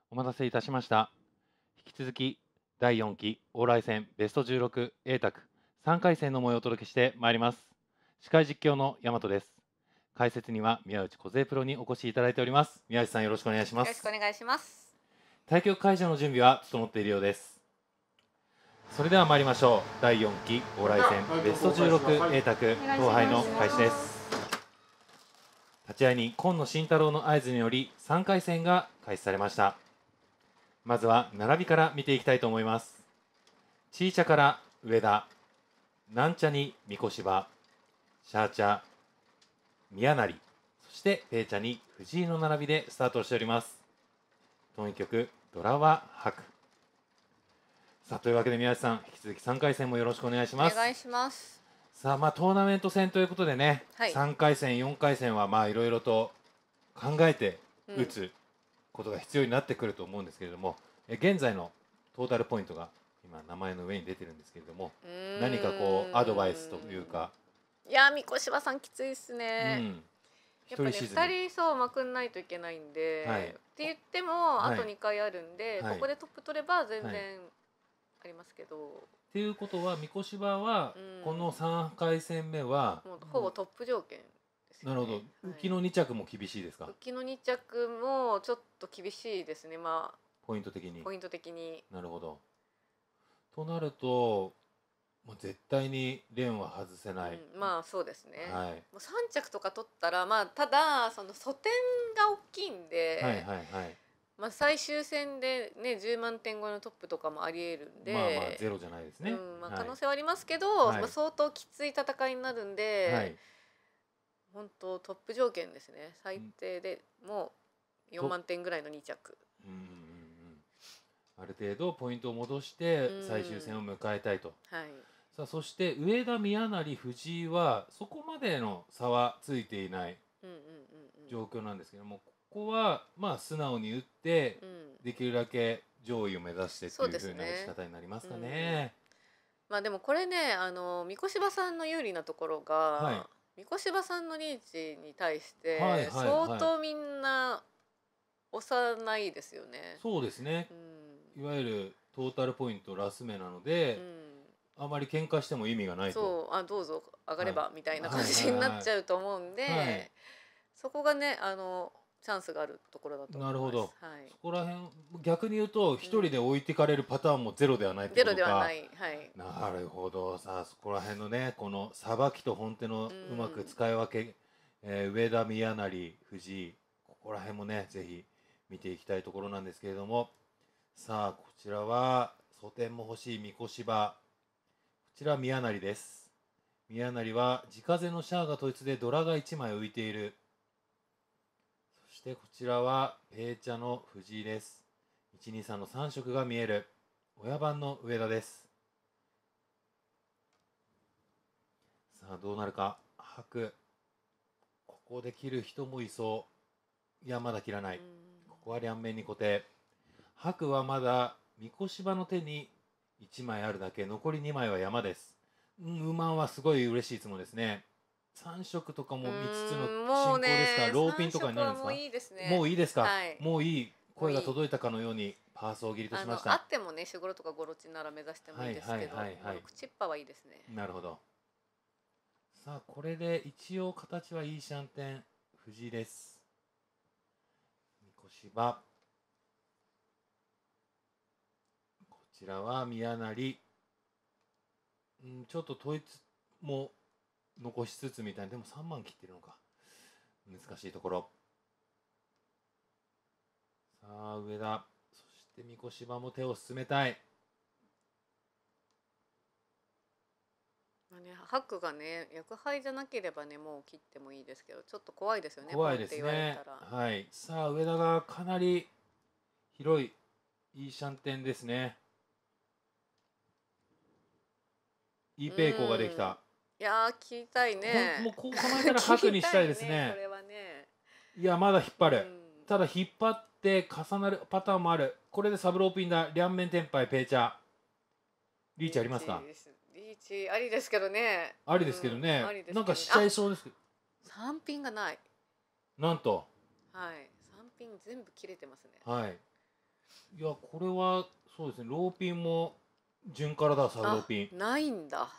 お待たせいたしました。引き続き第4期往来戦ベスト16 A 卓3回戦の模様をお届けしてまいります。司会実況の大和です。解説には宮内梢プロにお越しいただいております。宮内さん、よろしくお願いします。 よろしくお願いします。 対局会場の準備は整っているようです。それでは参りましょう。第4期往来戦ベスト16 A 卓統廃の開始です。立ち会いに今野慎太郎の合図により3回戦が開始されました。まずは並びから見ていきたいと思います。チーチャから上田、なんちゃに三越柴、シャーチャ、宮成、そしてペーチャに藤井の並びでスタートしております。当局ドラは白。さあ、というわけで宮内さん、引き続き3回戦もよろしくお願いします。 お願いします。 さあ、トーナメント戦ということでね、 はい、 3回戦4回戦はいろいろと考えて打つことが必要になってくると思うんですけれども、現在のトータルポイントが今名前の上に出てるんですけれども、何かこうアドバイスというか。 いや、三越柴さんきついですね。やっぱね、2人そうまくんないといけないんで、はい、って言ってもあと2回あるんで、はい、ここでトップ取れば全然ありますけど。 っていうことは三越柴はこの3回戦目はもうほぼトップ条件ですよね。 なるほど。浮きの2着も厳しいですか。 浮きの2着もちょっと厳しいですね。まあポイント的に。 なるほど。となるともう絶対に連は外せない。 まあそうですね。 はい、 もう3着とか取ったら、まあただその素点が大きいんで、まあ最終戦でね10万点超えのトップとかもありえるんで、 まあゼロじゃないですね。 まあ可能性はありますけど、まあ相当きつい戦いになるんで、本当トップ条件ですね。最低でもう4万点ぐらいの2着。 ある程度ポイントを戻して最終戦を迎えたいと。さあ、そして上田、宮成、藤井はそこまでの差はついていない状況なんですけども、ここはまあ素直に打ってできるだけ上位を目指してっていう風な打ち方になりますかね。 まあでもこれね、三越柴さんの有利なところが、三越柴さんのリーチに対して相当みんな押さないですよね。 そうですね。いわゆるトータルポイントラス目なので、あまり喧嘩しても意味がないと。 そう、どうぞ上がればみたいな感じになっちゃうと思うんで、そこがねチャンスがあるところだと思います。なるほど。 そこら辺逆に言うと一人で置いてかれるパターンもゼロではないってことか。 ゼロではない。 なるほど。さあそこら辺のね、このさばきと本手のうまく使い分け、上田、宮成、藤井、ここら辺もねぜひ見ていきたいところなんですけれども、さあこちらは素点も欲しい三越柴、こちら宮成です。宮成は地風のシャアが統一でドラが1枚浮いている。そしてこちらはペーチャの藤井です。123の3色が見える親番の上田です。さあどうなるか。白、ここで切る人もいそう。いやまだ切らない。ここは両面に固定。白はまだ三越柴の手に1枚あるだけ、残り2枚は山です。馬はすごい嬉しいつもりですね。3色とかも5つの進行ですか。ローピンとかになるんですか。もういいですね。もういいですか。もういい。声が届いたかのようにパースを切りとしました。 あってもね、4、5とか5、6なら目指してもいいですけど、口っぱはいいですね。 なるほど。さあこれで一応形はいいシャンテン藤井です。三越柴、こちらは宮成、ちょっと統一も残しつつみたいな。でも3万切ってるのか、難しいところ。さあ上田、そして三越柴も手を進めたい。 白がね役配じゃなければねもう切ってもいいですけど、ちょっと怖いですよね。 怖いですね。はい。さあ上田がかなり広いいいシャンテンですね。いいペイコーができた。 いや切りたいね。 もうこう構えたら白にしたいですね。 これはね。 いやまだ引っ張る。ただ引っ張って重なるパターンもある。これでサブローピンだ。両面テンパイペーチャー。リーチありますか。 リーチありですけどね。 ありですけどね。なんかしちゃいそうですけど。 3ピンがない。 なんと。 はい。3ピン全部切れてますね。 はい。 いや、これはそうですね、ローピンも順からだ、サブローピン。 ないんだ。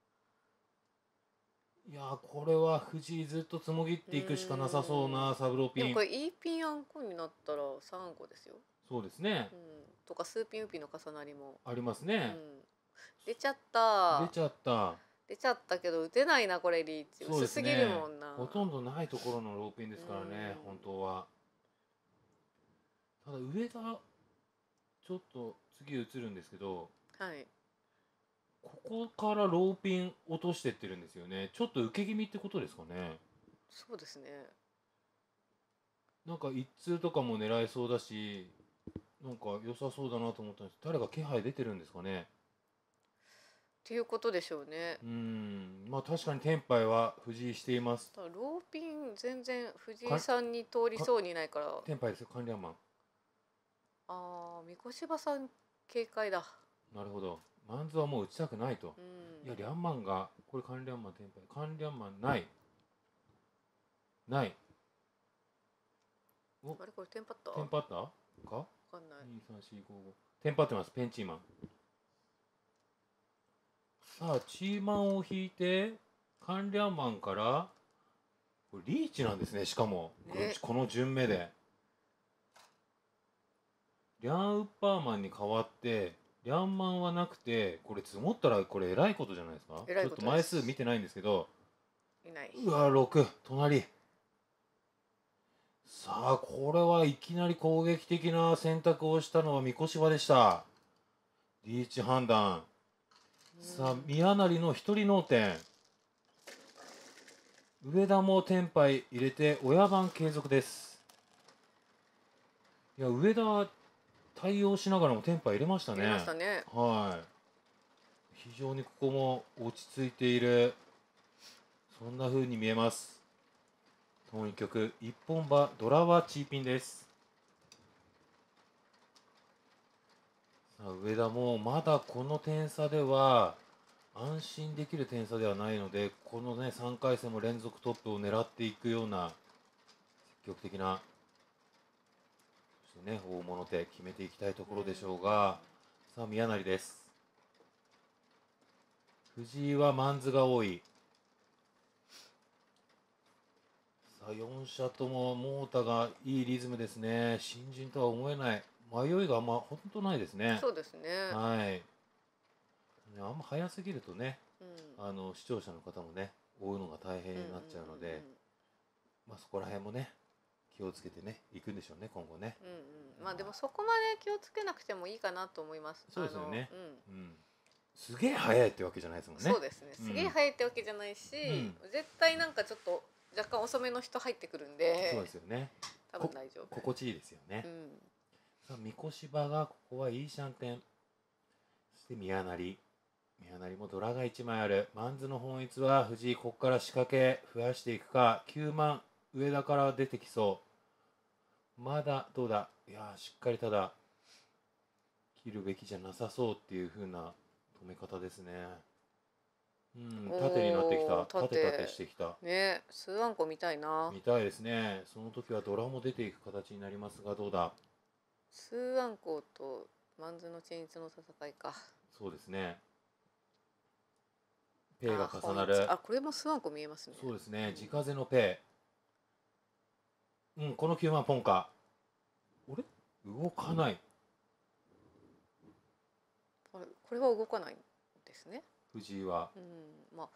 いや、これは藤井ずっとつもぎっていくしかなさそうなサブローピン。 でもこれ E ピンあんこになったら3個ですよ。 そうですね。 とか数ピンウピンの重なりもありますね。 出ちゃった。 出ちゃった。 出ちゃったけど打てないなこれリーチ。薄すぎるもんな。 ほとんどないところのローピンですからね、本当は。ただ上田ちょっと次映るんですけど、 はい。 ここからローピン落としてってるんですよね。ちょっと受け気味ってことですかね。 そうですね。 なんか一通とかも狙えそうだし、なんか良さそうだなと思ったんです。誰か気配出てるんですかね。 っていうことでしょうね。 まあ確かにテンパイは藤井しています。 ローピン全然藤井さんに通りそうにないから。 テンパイですよ、関連マン。 ああ、三越柴さん警戒だ。 なるほど。マンズはもう打ちたくないと。いや、リャンマンが、これ関連マン、テンパイ。関連マンない。ない。 あれこれテンパった？ テンパったか？わかんない。 2、3、4、5、5。テンパってます、ペンチーマン。さあ、チーマンを引いて、カンリャンマンから、これリーチなんですね、しかも。この順目で。リャンウッパーマンに代わって、リャンマンはなくて、これ積もったらこれえらいことじゃないですか。ちょっと枚数見てないんですけど。 いない。 うわ、6、隣。さあ、これはいきなり攻撃的な選択をしたのは三越柴でした。リーチ判断。さあ、宮成の一人脳天。上田もテンパイ入れて親番継続です。いや、上田は対応しながらもテンパイ入れましたね。 入れましたね。 はい。非常にここも落ち着いている、そんな風に見えます。当2局一本馬ドラはチーピンです。さあ、上田もまだこの点差では安心できる点差ではないので、このね3回戦も連続トップを狙っていくような積極的な、そしてね大物手決めていきたいところでしょうが、さあ宮成です。藤井はマンズが多い。さあ4社ともモータがいいリズムですね。新人とは思えない、迷いが本当ないですね。 そうですね。 はい。あんま早すぎるとね、視聴者の方もね追うのが大変になっちゃうので、まあそこら辺もね気をつけてね行くんでしょうね、今後ね。 まあでもそこまで気をつけなくてもいいかなと思います。 そうですよね。すげえ早いってわけじゃないですもんね。 そうですね。すげえ早いってわけじゃないし、絶対なんかちょっと若干遅めの人入ってくるんで。 そうですよね。 多分大丈夫。 心地いいですよね。さあ三越場がここはいいシャンテン。そして宮成。宮成もドラが1枚ある。マンズの本一は藤井、ここから仕掛け増やしていくか。9万上田から出てきそう。まだどうだ。いやしっかりただ切るべきじゃなさそうっていう風な止め方ですね。縦になってきた。縦してきたね。数あんこ見たいな。 見たいですね。その時はドラも出ていく形になりますが、どうだ。 数あんことマンズの鎮一の戦いか。 そうですね。ペイが重なる。 これも数あんこ見えますね。 そうですね。地風のペイ。この9万ポンか。あれ動かない。 これは動かないんですね。 藤井は。 まあ。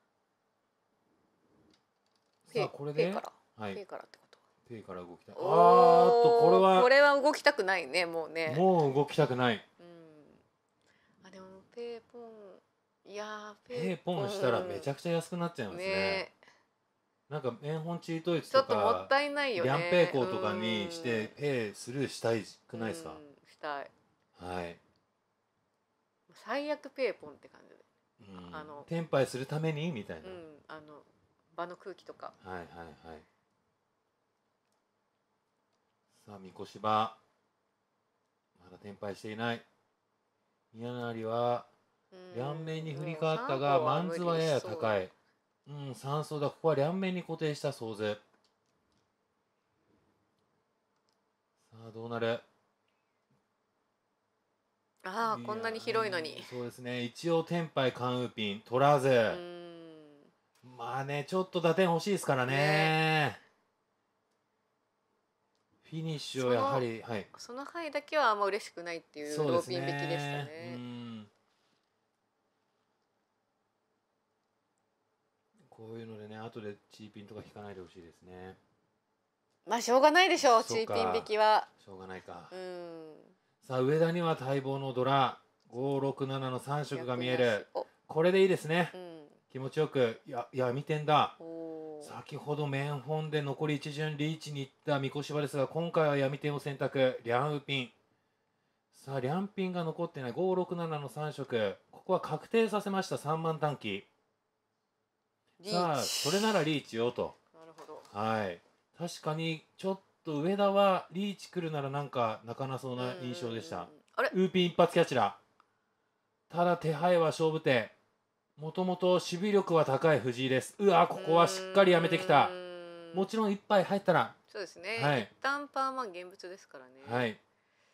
さあこれで。 ペイからってこと。 ペイから動きたい。これは動きたくないね、もうね。 もう動きたくない。 でもペイポン。いやペイポンしたらめちゃくちゃ安くなっちゃいますね。なんか円本チートイツとかちょっともったいないよね。 リャンペイコーとかにしてペイスルーしたいくないですか？ したい。はい。最悪ペイポンって感じで。 テンパイするためにみたいな。 場の空気とか。 はいはいはい。さあ三越場まだテンパイしていない。宮成は両面に振り変わったがマンズはやや高い。3層だ。ここは両面に固定したソーズ。さあどうなる。 あこんなに広いのに。 そうですね。一応テンパイカンウーピン取らず、まあねちょっと打点欲しいですからね。フィニッシュをやはりその範囲だけはあんま嬉しくないっていうローピン引きでしたね。 こういうのでね後でチーピンとか引かないでほしいですね。 まあしょうがないでしょう、チーピン引きは。 しょうがないか。さあ上田には待望のドラ567の3色が見える。これでいいですね。気持ちよく闇点だ。先ほど面本で残り1巡リーチに行った三越芝ですが、今回は闇点を選択。リャンウピン。さあリャンピンが残ってない567の3色、ここは確定させました。3万短期。さあそれならリーチよと。 なるほど。 はい、確かにちょっと上田はリーチ来るならなんか泣かなそうな印象でした。ウーピン一発キャッチだ。ただ手配は勝負手。もともと守備力は高い藤井です。うわここはしっかりやめてきた。もちろん一杯入ったらそうですね、はい、一旦パーマン現物ですからね。 はい、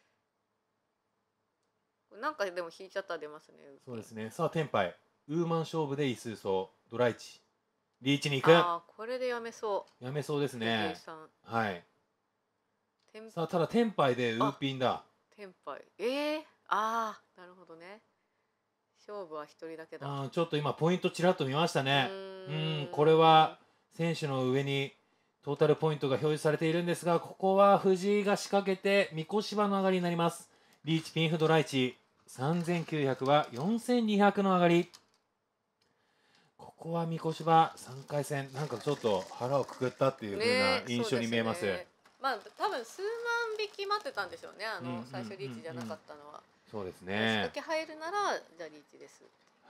なんかでも引いちゃったら出ますね。 そうですね。さあテンパイウーマン勝負でイスーソードライチリーチに行く。 ああこれでやめそう。 やめそうですね。はい。さあただテンパイでウーピンだ。 テンパイああなるほどね。勝負は一人だけだ。 ちょっと今ポイントちらっと見ましたね。これは選手の上にトータルポイントが表示されているんですが、ここは藤井が仕掛けて三越芝の上がりになります。リーチピンフドライチ3900は4200の上がり。ここは三越芝3回戦なんかちょっと腹をくくったっていう風な印象に見えます。 まあ多分数万匹待ってたんでしょうね。最初リーチじゃなかったのは。 そうですね。 仕掛け入るならじゃあリーチです。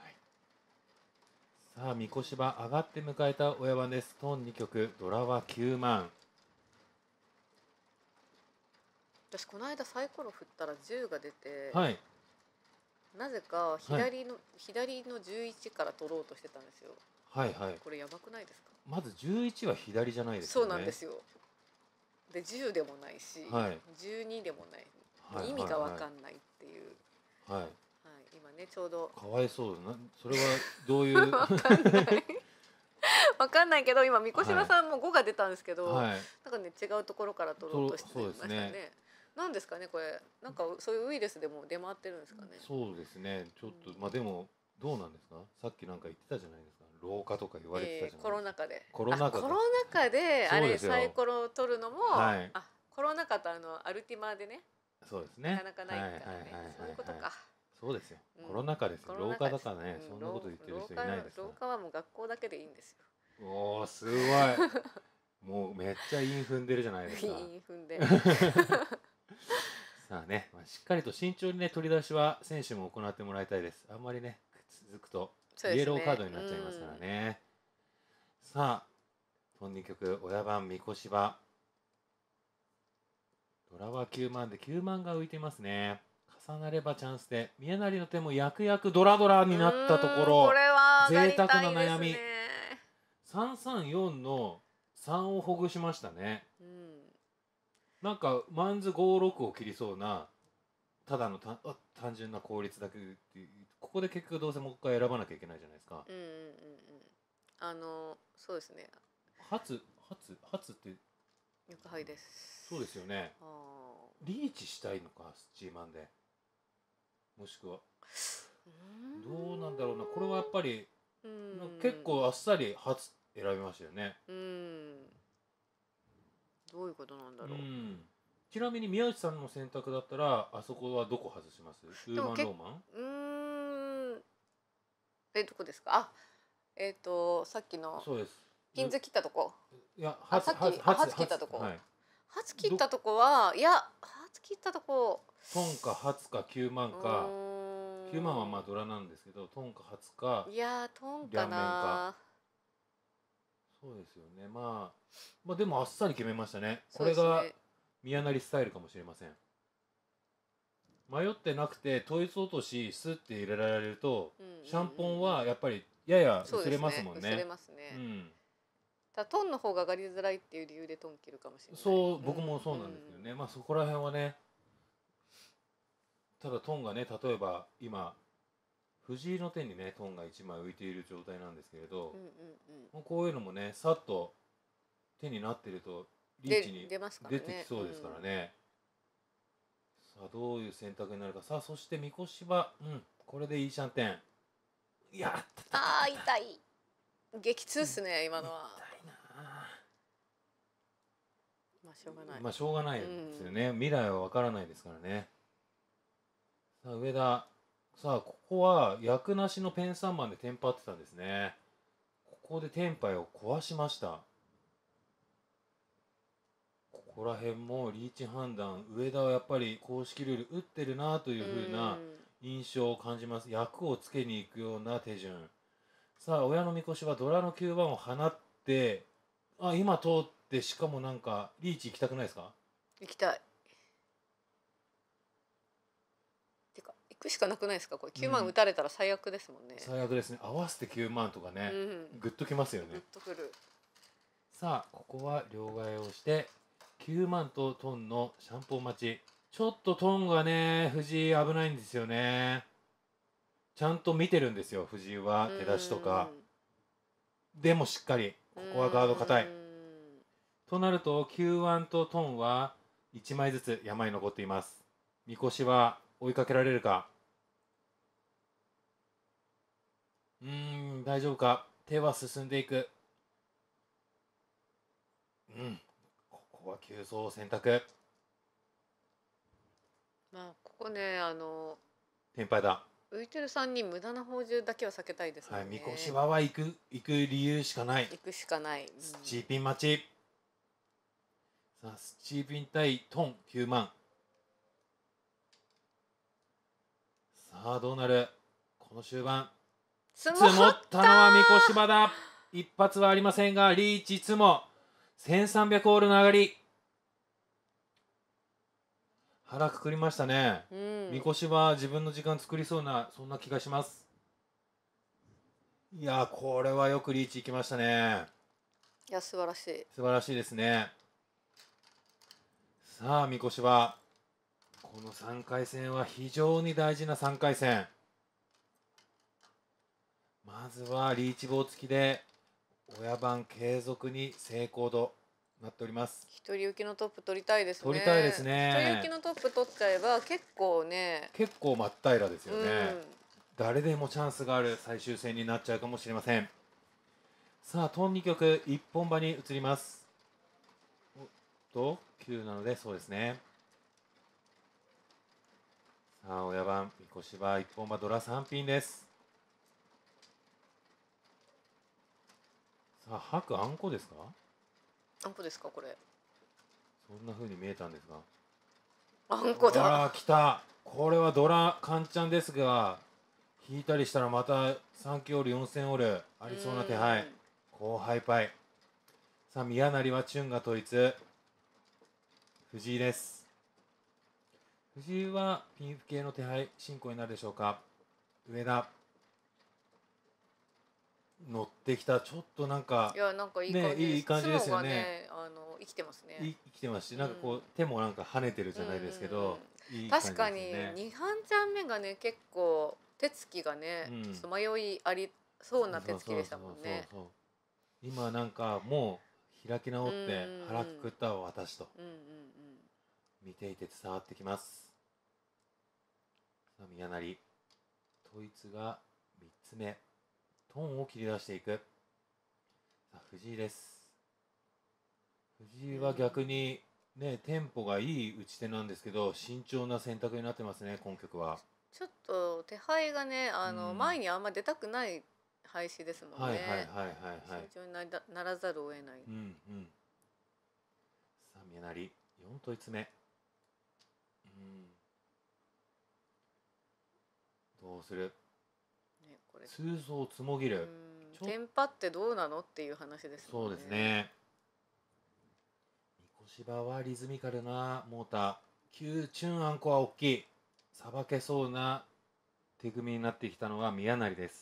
さあ三越芝上がって迎えた親番です。トン2局ドラは9万。 私この間サイコロ振ったら10が出て、 はい、 なぜか左の11から取ろうとしてたんですよ。 はいはい。 これやばくないですか。 まず11は左じゃないですよね。 そうなんですよ。で10でもないし、12でもない、意味がわかんないっていう。はい。今ねちょうどかわいそうな。それはどういうわかんないけど今三越芝さんも5が出たんですけど、なんかね違うところから取ろうとしてましたね。なんですかねこれ。なんかそういうウイルスでも出回ってるんですかね。 そうですね。ちょっとまあでもどうなんですか。さっきなんか言ってたじゃないですか。老化とか言われてたじゃないですか。 コロナ禍で。 コロナ禍であれサイコロを取るのも、コロナ禍とアルティマでね。 そうですね。 なかなかないからね。そういうことか。 そうですよ。コロナ禍ですよ。老化だからね、そんなこと言ってる人いないです。 老化はもう学校だけでいいんですよ。 おお、すごい。もうめっちゃ韻踏んでるじゃないですか。 韻踏んで。 さあね、しっかりと慎重にね取り出しは選手も行ってもらいたいです。あんまりね続くとイエローカードになっちゃいますからね。さあ、トン2局親番三越芝。ドラは9万で9万が浮いてますね。重なればチャンスで宮成の手も薬ドラになったところ、贅沢な悩み。334の3をほぐしましたね。なんかマンズ56を切りそうなただの単純な効率だけっていう、ここで結局どうせもう一回選ばなきゃいけないじゃないですか。 そうですね。 初って横杯です。 そうですよね。リーチしたいのかGマンで、もしくはどうなんだろうな。これはやっぱり結構あっさり初選びましたよね。 どういうことなんだろう。 ちなみに宮内さんの選択だったらあそこはどこ外します？ウーマンローマン？ どこですか？さっきのピンズ切ったとこ。 いや、 初切ったとこ。初切ったとこは、いや初切ったとこトンか初か9万か。9万はまあドラなんですけど、トンか初か。 いやトンかな。 そうですよね。まあでもあっさり決めましたね。これが宮成スタイルかもしれません。迷ってなくて統一落としスッて入れられると、シャンポンはやっぱりやや薄れますもんね。 薄れますね。トンの方が上がりづらいっていう理由でトン切るかもしれない。 そう、僕もそうなんですけどね。まあそこら辺はね、 ただトンがね、例えば今藤井の手にねトンが1枚浮いている状態なんですけれど、もうこういうのもねさっと手になってるとリーチに出てきそうですからね。さあどういう選択になるか。さあそして三越はこれでいいシャンテン。いやあー痛い。激痛っすね今のは。 痛いな。 まあしょうがない。 まあしょうがないですよね。未来は分からないですからね。さあ上田、さあここは役なしのペン3番でテンパってたんですね。ここでテンパイを壊しました。ここら辺もリーチ判断、上田はやっぱり公式ルール打ってるなというふうな印象を感じます。役をつけに行くような手順。さあ親のみこしはドラの9番を放って、今通って、しかもなんかリーチ行きたくないですか？ 行きたい。てか行くしかなくないですかこれ。9万打たれたら最悪ですもんね。 最悪ですね。合わせて9万とかね、グッときますよね。 グッとくる。 さあここは両替をして9万とトンのシャンポン待ち。ちょっとトンがね藤井危ないんですよね。ちゃんと見てるんですよ藤井は、手出しとか。でもしっかりここはガード硬いとなると、9万とトンは1枚ずつ山に残っています。みこしは追いかけられるか。大丈夫か。手は進んでいく。ここは急走を選択。 まあここねテンパイだ。 浮いてる3人無駄な宝珠だけは避けたいですね。 はい、みこしは行く理由しかない。 行くしかない。 スチーピン待ち。さあスチーピン対トン9万。さあどうなる。この終盤積もったのはみこしばだ。一発はありませんがリーチ積も1300オールの上がり。腹くくりましたね。みこしは自分の時間作りそうな、そんな気がします。いやこれはよくリーチいきましたね。 いや素晴らしい。 素晴らしいですね。さあみこしはこの3回戦は非常に大事な3回戦。まずはリーチ棒付きで親番継続に成功となっております。 一人行きのトップ取りたいですね。 取りたいですね。 一人行きのトップ取っちゃえば結構真っ平らですよね。誰でもチャンスがある最終戦になっちゃうかもしれません。さあトン2局一本場に移ります。おっと9なのでそうですね。さあ親番みこしは一本場ドラ3ピンです。さあ白あんこですか？ あんこですかこれ。 そんな風に見えたんですが。 あんこだ。 来た。これはドラカンちゃんですが、引いたりしたらまた3期オール4000オールありそうな手配。後輩パイ。さあ宮成はチュンが統一。藤井です。藤井はピンフ系の手配進行になるでしょうか。上田乗ってきた。ちょっとなんかいやなんかいい感じです。 いい感じですよね。 生きてますね。 生きてますし、なんかこう手もなんか跳ねてるじゃないですけど、 確かに2半チャン目がね結構手つきがね、ちょっと迷いありそうな手つきでしたもんね。 今なんかもう開き直って腹くくったは私と見ていて伝わってきます。さあ宮成統一が3つ目。トンを切り出していく。さあ藤井です。藤井は逆にねテンポがいい打ち手なんですけど慎重な選択になってますね今局は。 ちょっと手配がね前にあんま出たくない配置ですもんね。慎重にならざるを得ない。 さあ宮成4統一目。どうする。通走つもぎる。 テンパってどうなのっていう話ですもんね。 そうですね。みこしばはリズミカルなモーター。9チュンあんこは大きい。さばけそうな手組みになってきたのは宮成です。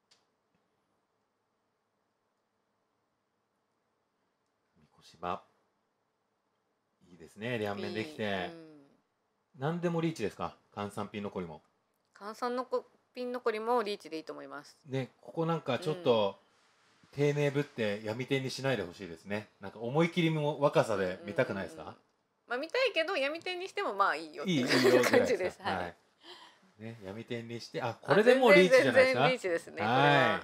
みこしばいいですね。両面できて。何でもリーチですか。 換算ピン残りも。 換算のピン残りもリーチでいいと思います。 ね、ここなんかちょっと、丁寧ぶって闇点にしないでほしいですね。なんか思い切りも若さで見たくないですか？ まあ見たいけど闇点にしてもまあいいよっていいいう感じです。 はい。ね、闇点にして、これでもうリーチじゃないですか。 全然リーチですね。 はい。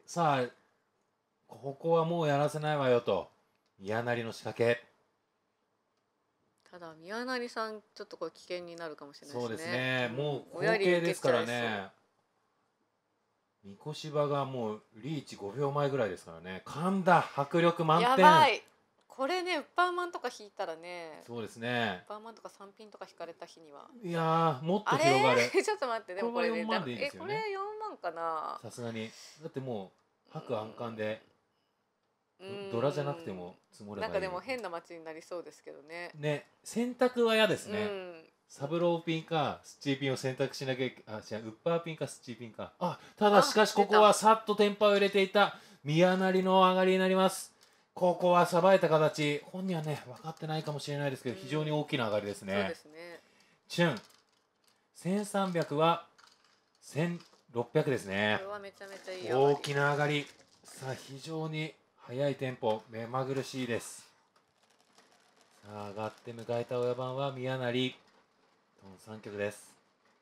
さあ、ここはもうやらせないわよと。宮成の仕掛け。 ただ宮成さんちょっとこれ危険になるかもしれないですね。 そうですね。もう後継ですからね。三越芝がもうリーチ5秒前ぐらいですからね。神田迫力満点。 やばい。これねウッパーマンとか引いたらね。 そうですね。 ウッパーマンとか3ピンとか引かれた日には。 いやもっと広がる。 ちょっと待って、でもこれ 4万でいいですよね。 これ4万かな。 さすがに。だってもう白暗冠で。ドラじゃなくても積もればいい。 なんかでも変な街になりそうですけどね。 ね、選択は嫌ですね。サブローピンかスチーピンを選択しなきゃ、違う、ウッパーピンかスチーピンか。ただしかしここはさっとテンパを入れていた宮成の上がりになります。ここはさばいた形。本人はね、分かってないかもしれないですけど、非常に大きな上がりですね。 そうですね。 チュン。1300は1600ですね。 これはめちゃめちゃいい大きな上がり。さあ、非常に速いテンポ、目まぐるしいです。さあ、上がって迎えた親番は宮成。トン3曲です。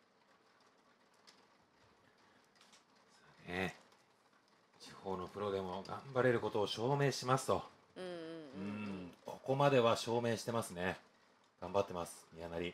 さあね、地方のプロでも頑張れることを証明しますと。ここまでは証明してますね。頑張ってます、宮成。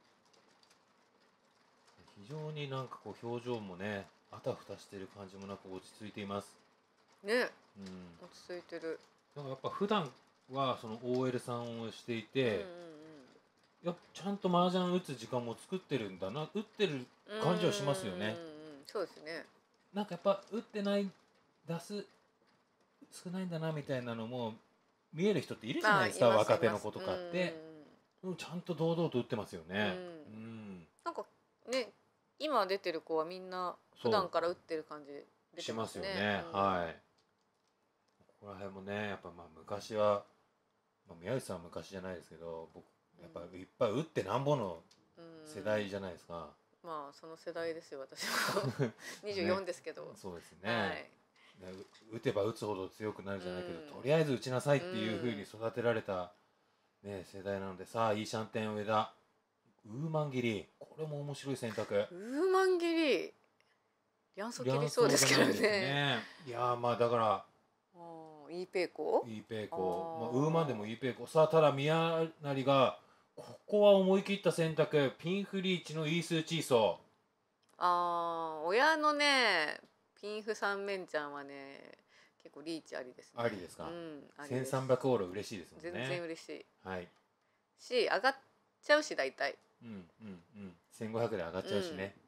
非常になんかこう表情もね、あたふたしてる感じもなく落ち着いています。 ね、落ち着いてる。 なんかやっぱ普段はその OL さんをしていて、ちゃんと麻雀打つ時間も作ってるんだな、打ってる感じはしますよね。 そうですね。なんかやっぱ打ってない、出す少ないんだなみたいなのも見える人っているじゃないですか、若手の子とかって。ちゃんと堂々と打ってますよね。 なんかね、今出てる子はみんな普段から打ってる感じ出てますね。 しますよね。はい。ここら辺もね、やっぱ昔は、宮内さんは昔じゃないですけど、僕やっぱいっぱい打ってなんぼの世代じゃないですか。 まあその世代ですよ、私も24ですけど。 そうですね。打てば打つほど強くなるじゃないけど、とりあえず打ちなさいっていうふうに育てられたね世代なので、さあいいシャンテン上田、ウーマン切り、これも面白い選択。 ウーマン切り、リャンソ切りそうですけどね。 いやまあだから。 いいペイコ。 いいペイコ。ウーマンでもいいペイコ。さあただ宮成がここは思い切った選択。ピンフリーチのイースーチーソー。親のねピンフ三面ちゃんはね結構リーチありですね。 ありですか。1300オール嬉しいですもんね。 全然嬉しい。 はい。 し上がっちゃうし大体。 1500で上がっちゃうしね。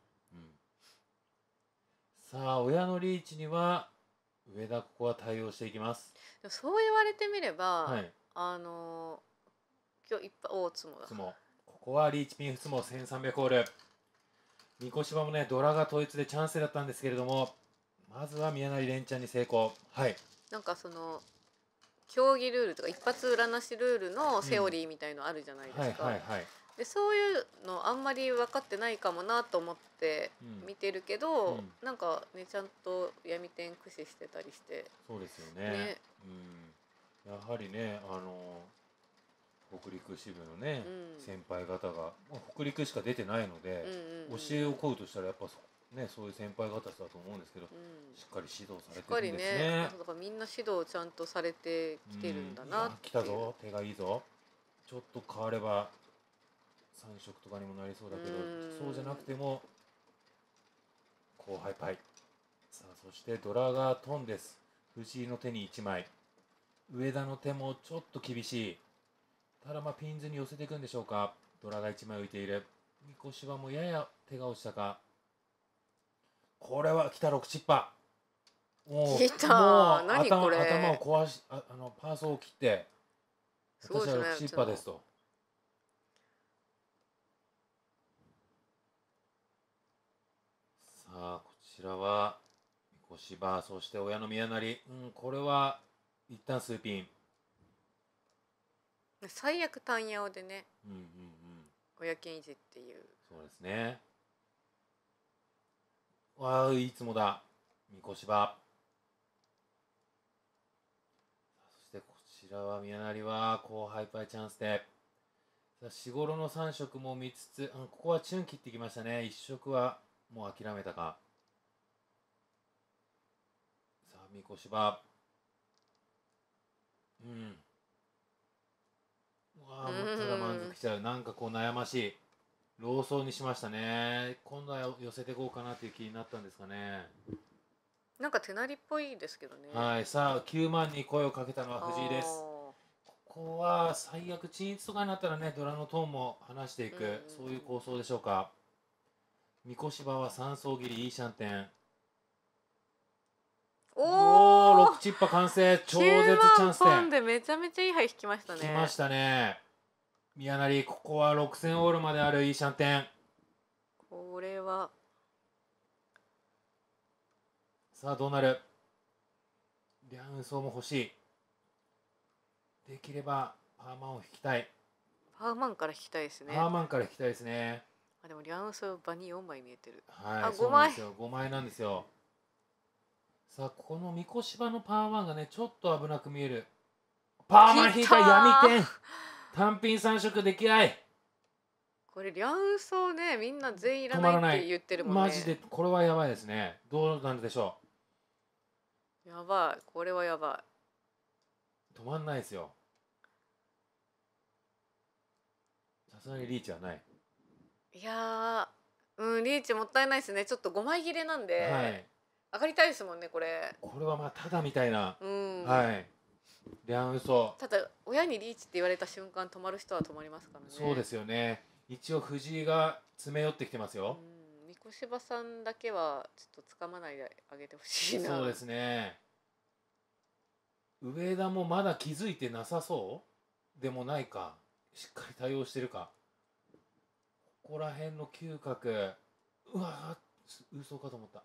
さあ親のリーチには上田ここは対応していきます。 そう言われてみれば、今日いっぱいつもだ。 ここはリーチピンフつも1300オール。三越芝もねドラが統一でチャンスだったんですけれども、まずは宮成連チャンに成功。はい。 なんかその競技ルールとか一発裏なしルールのセオリーみたいのあるじゃないですか。でそういうのあんまり分かってないかもなと思って見てるけど、なんかねちゃんと闇点駆使してたりして。 そうですよね。やはりね北陸支部のね、先輩方が北陸しか出てないので、教えを請うとしたらやっぱねそういう先輩方だと思うんですけど、しっかり指導されてるんですね。 だからみんな指導ちゃんとされてきてるんだなって。 来たぞ、手がいいぞ。ちょっと変われば3色とかにもなりそうだけど、そうじゃなくても後輩パイ。さあそしてドラがトンです。藤井の手に1枚、上田の手もちょっと厳しい。ただピンズに寄せていくんでしょうか。ドラが1枚浮いている。三越はもうやや手が落ちたか。これは来た6チッパ。 来た。何これ。 頭を壊しパーソーを切って、私は6チッパですと。さあこちらは三越場、そして親の宮成。これは一旦数ピン。 最悪単ヤオでね、 親権維持っていう。 そうですね。わあ、いつもだ。三越芝。そしてこちらは宮成は後輩パイチャンスで。さあ日頃の3色も見つつ、ここはチュン切ってきましたね。1色はもう諦めたか。さあ、三越芝。うん。うわあ、持ったら満足しちゃう。なんかこう悩ましい。ローソーにしましたね。今度は寄せていこうかなという気になったんですかね。 なんか手なりっぽいですけどね。 はい、さあ9万に声をかけたのは藤井です。ここは最悪鎮一とかになったらね、ドラのトーンも離していく、そういう構想でしょうか。三越芝は3層切りいいシャンテン。おお、6チッパ完成。超絶チャンス点でめちゃめちゃいい牌引きましたね。 引きましたね。宮成、ここは6000オールまであるいいシャンテン。 これはさあどうなる。リャンウソも欲しい。できればパーマンを引きたい。 パーマンから引きたいですね。 パーマンから引きたいですね。 でもリャンウソ場に4枚見えてる。 はい、そうなんですよ。5枚なんですよ。さあこの三越芝のパーマンがねちょっと危なく見える。パーマン引いた闇点。単品3色出来合い。 これリャンウソね、みんな全員いらないって言ってるもんね。 マジでこれはやばいですね。どうなんでしょう。やばい、これはやばい。止まんないですよ。さすがにリーチはない。 いやー、リーチもったいないですね。ちょっと5枚切れなんで、 はい、 上がりたいですもんねこれ。 これはまあただみたいな。 はい。 リャンウソ。 ただ親にリーチって言われた瞬間止まる人は止まりますからね。 そうですよね。一応藤井が詰め寄ってきてますよ。 三越芝さんだけはちょっと掴まないであげてほしいな。 そうですね。上田もまだ気づいてなさそうでもないか。しっかり対応してるか。ここら辺の嗅覚。うわ嘘かと思った。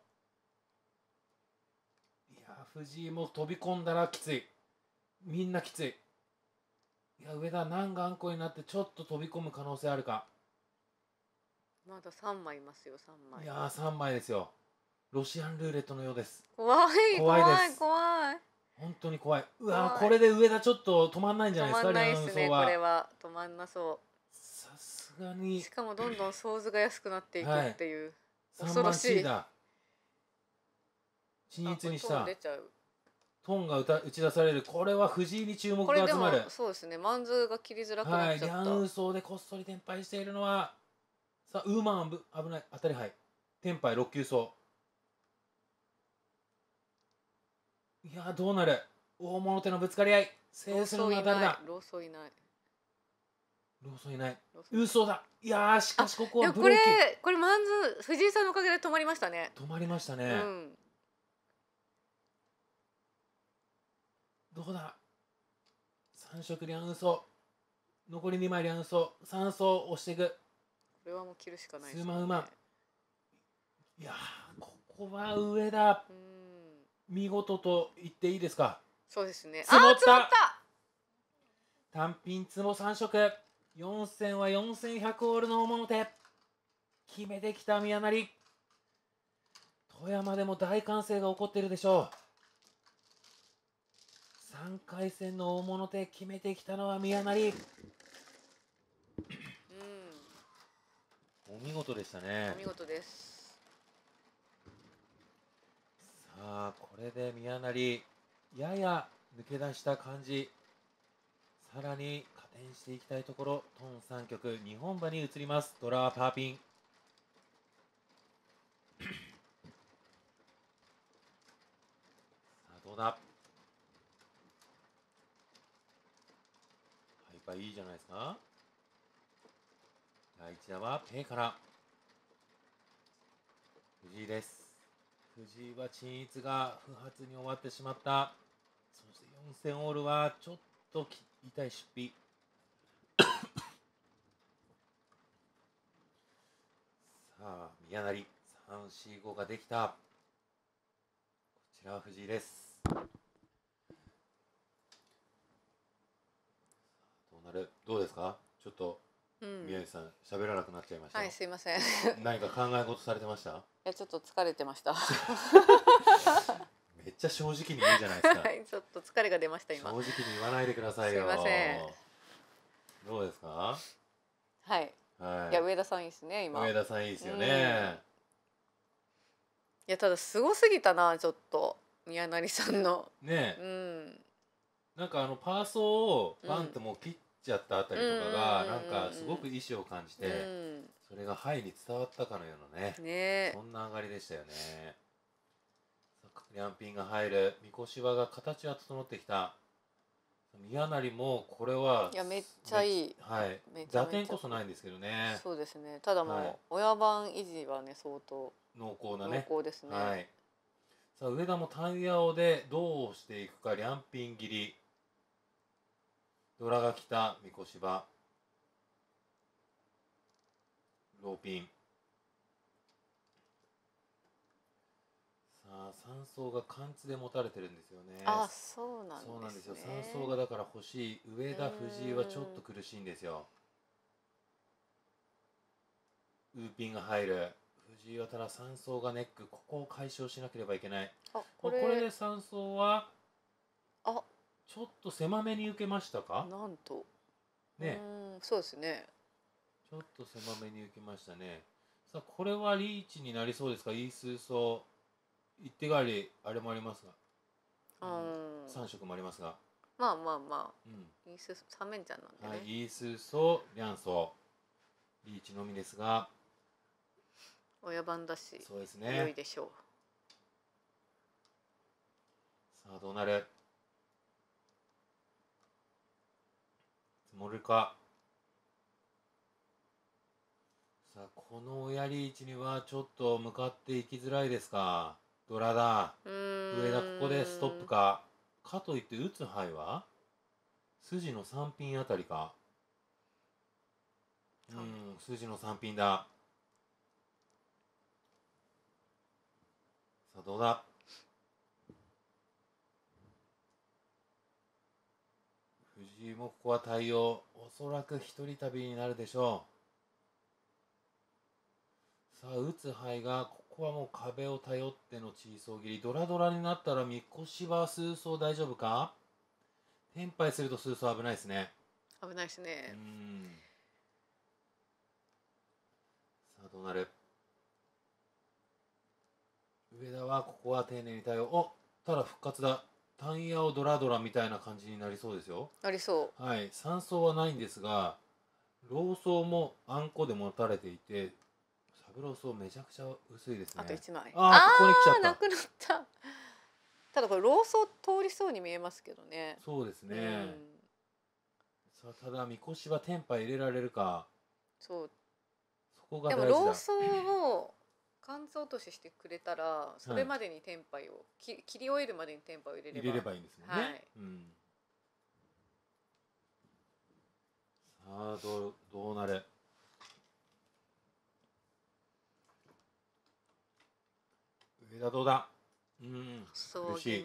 いや藤井も飛び込んだらきつい。みんなきつい。いや上田何があんこになってちょっと飛び込む可能性あるか。 まだ3枚いますよ。3枚。 いや3枚ですよ。ロシアンルーレットのようです。 怖い怖いです。 怖い。 本当に怖い。うわこれで上田ちょっと止まんないんじゃないですか。 止まんないですね。これは止まんなそう。 さすがに。 しかもどんどん想図が安くなっていくっていう、恐ろしい。 鎮一にしたトンが打ち出される。これは藤井に注目が集まる。 そうですね。マンズが切りづらくなっちゃった。 リャンウソでこっそりテンパイしているのはさあウーマン危ない。当たり牌テンパイ6級走。いやどうなる。大物手のぶつかり合い。制するのは誰だ。 ローソいない。 ローソいない。嘘だ。いやしかしここはブレーキ。 これマンズ藤井さんのおかげで止まりましたね。 止まりましたね。どうだ。3色リャンウソ。残り2枚リャンウソ。3層押していく。 これはもう切るしかないですね。うま。いやここは上だ。見事と言っていいですか。 そうですね。 積もった。単品ツボ3色。4000は4100オールの大物手。決めてきた宮成。富山でも大歓声が起こっているでしょう。3回戦の大物手決めてきたのは宮成。お見事でしたね。 お見事です。 さあこれで宮成やや抜け出した感じ。さらに加点していきたいところ。トン3局日本馬に移ります。ドラはパーピン。さあどうだ。ハイパーいいじゃないですか。第1打はペイから藤井です。藤井は鎮一が不発に終わってしまった。そして4000オールはちょっと痛い出費。さあ宮成345ができた。こちらは藤井です。どうなる。どうですか。ちょっと宮内さん喋らなくなっちゃいました。 はい、すいません。 何か考え事されてました？ いや、ちょっと疲れてました。 めっちゃ正直に言うじゃないですか。 はい、ちょっと疲れが出ました今。 正直に言わないでくださいよ。 すいません。 どうですか？ はい。 はい。 いや、上田さんいいですね今。 上田さんいいですよね。 いや、ただすごすぎたな、ちょっと宮成さんの。 ねえ。なんかパーソをバンってもう切っちゃったあたりとかがなんかすごく意志を感じて、それがハイに伝わったかのようなね、そんな上がりでしたよね。リャンピンが入る、みこし輪が形は整ってきた。宮成もこれは、 いや、めっちゃいい。 はい、打点こそないんですけどね。 そうですね。ただもう親番維持はね、相当濃厚なね。 濃厚ですね。 はい。さあ上田もタイヤをでどうしていくか。リャンピン切り、ドラが来た、みこし場、ローピン。さあ3走が貫通で持たれてるんですよね。 あ、そうなんですね。 そうなんですよ。3走がだから欲しい。上田、藤井はちょっと苦しいんですよ。ウーピンが入る。藤井はただ3走がネック、ここを解消しなければいけない。これで3走はちょっと狭めに受けましたか？ なんとね、 そうですね。 ちょっと狭めに受けましたね。さあこれはリーチになりそうですか？いい数走、一手代わりあれもありますが、3色もありますが、 まあまあまあ、いい数三面ちゃんなんでね。 いい数走、リャン走、リーチのみですが、 親番だし、 そうですね。 良いでしょう。 さあどうなる？積もるか。さあこの親リーチにはちょっと向かっていきづらいですか？ドラだ。上田ここでストップか。かといって打つ範囲は筋の3ピンあたりか。筋の3ピンだ。さあどうだ？藤井もここは対応。おそらく一人旅になるでしょう。さあ打つ範囲がここはもう壁を頼ってのチーソー切り。ドラドラになったらみこしは数走大丈夫か？テンパイすると数走危ないですね。 危ないですね。 さあどうなる？上田はここは丁寧に対応。お、ただ復活だ。タイヤをドラドラみたいな感じになりそうですよ。 なりそう。 はい、3走はないんですが、ロー走もあんこで持たれていて、サブロー走めちゃくちゃ薄いですね。 あと1枚。 ここに来ちゃった。 なくなった。ただこれローソ通りそうに見えますけどね。 そうですね。さあただみこしはテンパ入れられるか。 そう。 そこが大事だ。 でもローソを貫通落とししてくれたら、それまでにテンパイを切り終えるまでにテンパイを入れればいいんですもんね。はい。さあどうなる？上田どうだ？苦しい。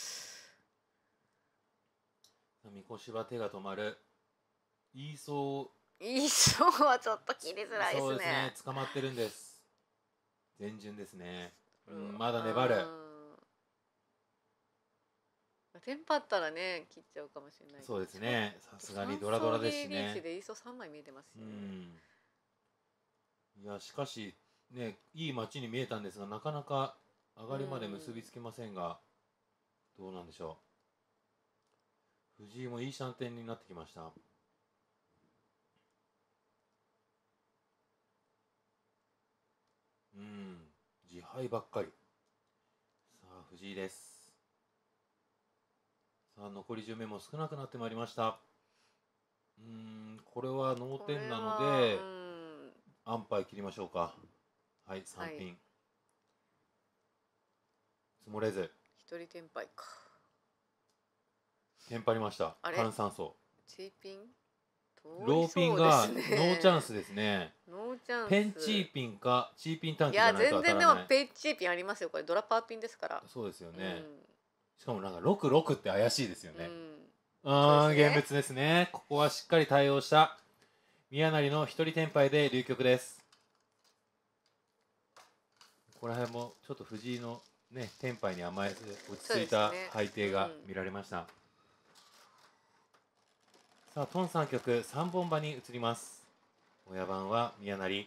みこしは手が止まる。いいそうはちょっと切りづらいですね。 そうですね。捕まってるんです。前順ですね。まだ粘る。 テンパったらね切っちゃうかもしれない。 そうですね。さすがにドラドラですしね。 リーチでいいそう3枚見えてますしね。 いやしかしね、いい街に見えたんですが、なかなか上がりまで結びつけませんが、どうなんでしょう。藤井もいいシャンテンになってきました。自敗ばっかり。さあ藤井です。さあ残り10名も少なくなってまいりました。これはノーテンなので安牌切りましょうか。はい、3ピン、積もれず 1人テンパイか。 テンパりました。換算層チーピンローピンがノーチャンスですね。 ノーチャンス。 ペンチーピンかチーピン短期じゃないと当たらない。 いや全然でもペンチーピンありますよ。これドラパーピンですから。 そうですよね。しかもなんか66って怪しいですよね。現物ですね。ここはしっかり対応した宮成の一人テンパイで流局です。ここら辺もちょっと藤井のねテンパイに甘えて落ち着いた配定が見られました。さあトン3局3本場に移ります。親番は宮成。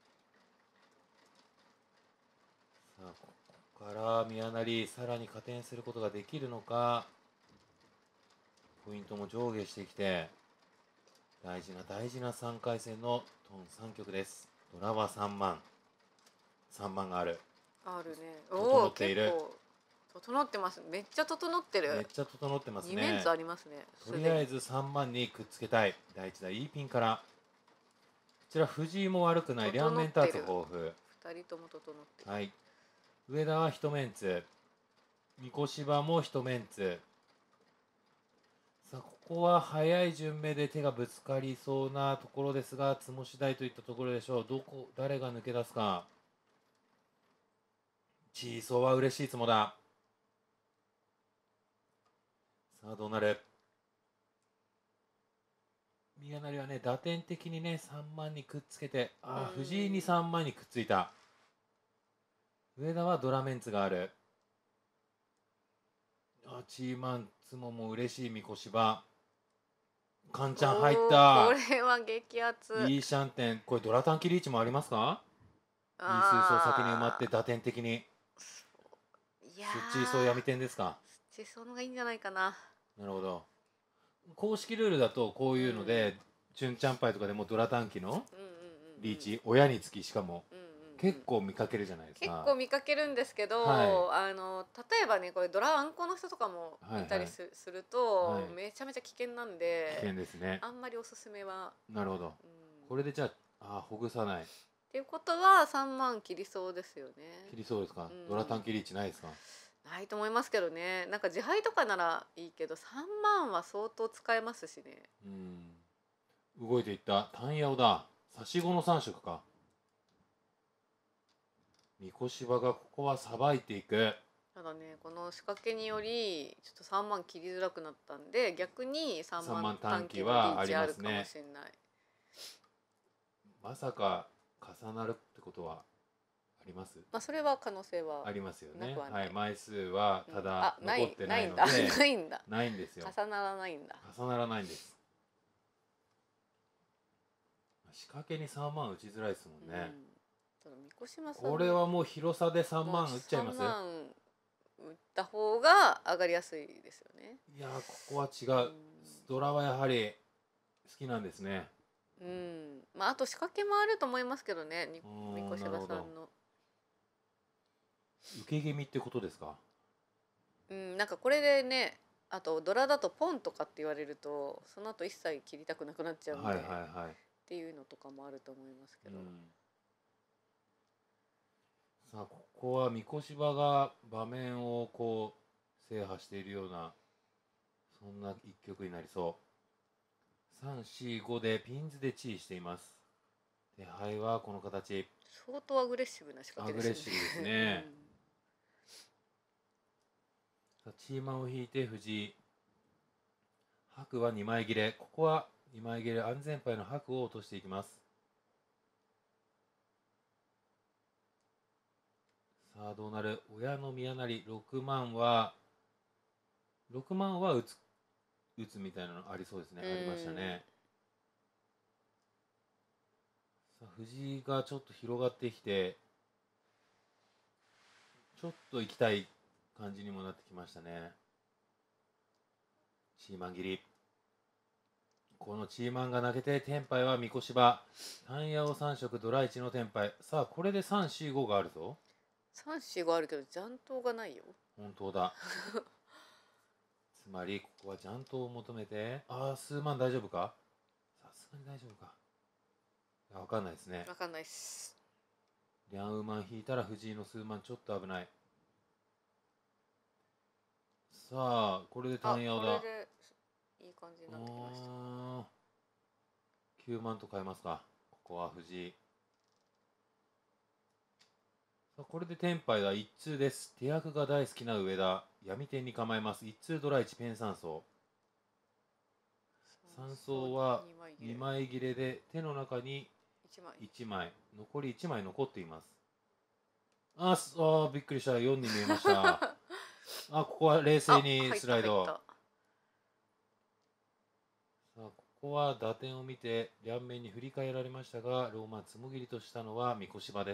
さあここから宮成さらに加点することができるのか。ポイントも上下してきて大事な3回戦のトン3局です。ドラは3万がある。 あるね。 整っている。 整ってます。めっちゃ整ってる。 めっちゃ整ってますね。 2面図ありますね。 とりあえず3万にくっつけたい。第1打いいピンから。こちら藤井も悪くない。両面ターツ豊富。2 人とも整ってる。 はい。上田は1メンツ。三越芝も1メンツ。さあここは早い順目で手がぶつかりそうなところですが、つも次第といったところでしょう。誰が抜け出すか。チーソーは嬉しいつもだ。さあどうなる。宮成はね打点的にね3万にくっつけて、藤井に3万にくっついた。上田はドラメンツがある。チーマンツモも嬉しい三越芝。カンちゃん入った。 これは激アツ。 いいシャンテン。これドラタンキリーチもありますか。いい水槽先に埋まって打点的に。スッチーソー闇点ですか。 スッチーソーのがいいんじゃないかな。 なるほど。公式ルールだとこういうので、チュンチャンパイとかでもドラ短期のリーチ、親につきしかも結構見かけるじゃないですか。 結構見かけるんですけど、例えばねこれドラあんこの人とかもいたりするとめちゃめちゃ危険なんで、 危険ですね。 あんまりおすすめは。 なるほど。これでじゃあほぐさない。っていうことは3万切りそうですよね。 切りそうですか。ドラ短期リーチないですか。 ないと思いますけどね。なんか自敗とかならいいけど3万は相当使えますしね。 動いていった単八だ。差し子の3色か。三越芝がここはさばいていく。 ただねこの仕掛けによりちょっと3万切りづらくなったんで、逆に3万短期はありますね。 まさか重なるってことはあります。 それは可能性はありますよね。はい、枚数はただ残ってないので、ないんですよ。 重ならないんだ。 重ならないんです。仕掛けに3万打ちづらいですもんね。これはもう広さで3万打っちゃいます。3 万打った方が上がりやすいですよね。 いやここは違う。ドラはやはり好きなんですね。 あと仕掛けもあると思いますけどね、三越芝さんの。 受け気味ってことですか。 なんかこれでね、あとドラだとポンとかって言われるとその後一切切りたくなくなっちゃうんで、っていうのとかもあると思いますけど。 さあここは三越芝が場面をこう制覇しているようなそんな一局になりそう。3、4、5でピンズでチーしています。手配はこの形。 相当アグレッシブな仕掛けですね。 アグレッシブですね。さあチーマンを引いて藤井。白は2枚切れ。ここは2枚切れ。安全牌の白を落としていきます。さあどうなる。親の宮成6万は打つみたいなのありそうですね。ありましたね。さあ藤井がちょっと広がってきてちょっと行きたい感じにもなってきましたね。チーマン切り。このチーマンが投げてテンパイは三越芝。単八を3色ドラ1のテンパイ。さあこれで3、4、5があるぞ。 3、4、5あるけど雀頭がないよ。 本当だ。つまりここは雀頭を求めて、数万大丈夫か。さすがに大丈夫か。分かんないですね。 分かんないっす。 リャンウーマン引いたら藤井の数万ちょっと危ない。さあこれで単八だ。 これでいい感じになってきました。 9万と変えますか。ここは藤井。さあこれでテンパイは一通です。手役が大好きな上田。闇点に構えます。一通ドラ1ペン3層。 3層は2枚切れで手の中に1枚残り1枚残っています。びっくりした。4に見えましたここは冷静にスライド。さあここは打点を見て両面に振り返られましたが、ローマンつもぎりとしたのは三越芝です。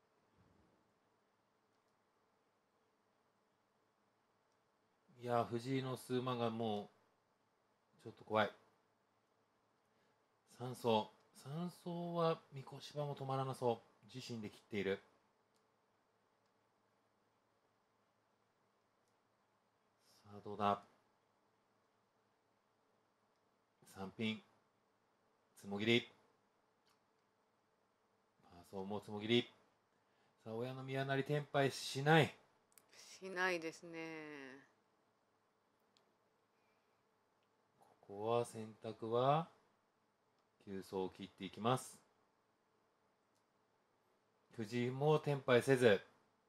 いや藤井の数万がもうちょっと怖い。3層は三越芝も止まらなそう。自身で切っている。さあどうだ。3ピンつもぎり、パーソーもつもぎり。さあ親の宮成テンパイしないですね。ここは選択は9層を切っていきます。藤井もテンパイせず、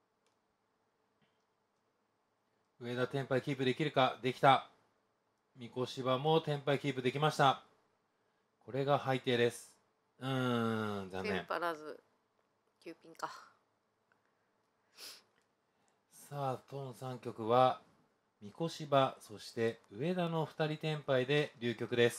上田テンパイキープできるか。できた。三越芝もテンパイキープできました。これが配定です。残念。テンパらず9ピンか。さあトン3局は三越芝そして上田の2人テンパイで流局です。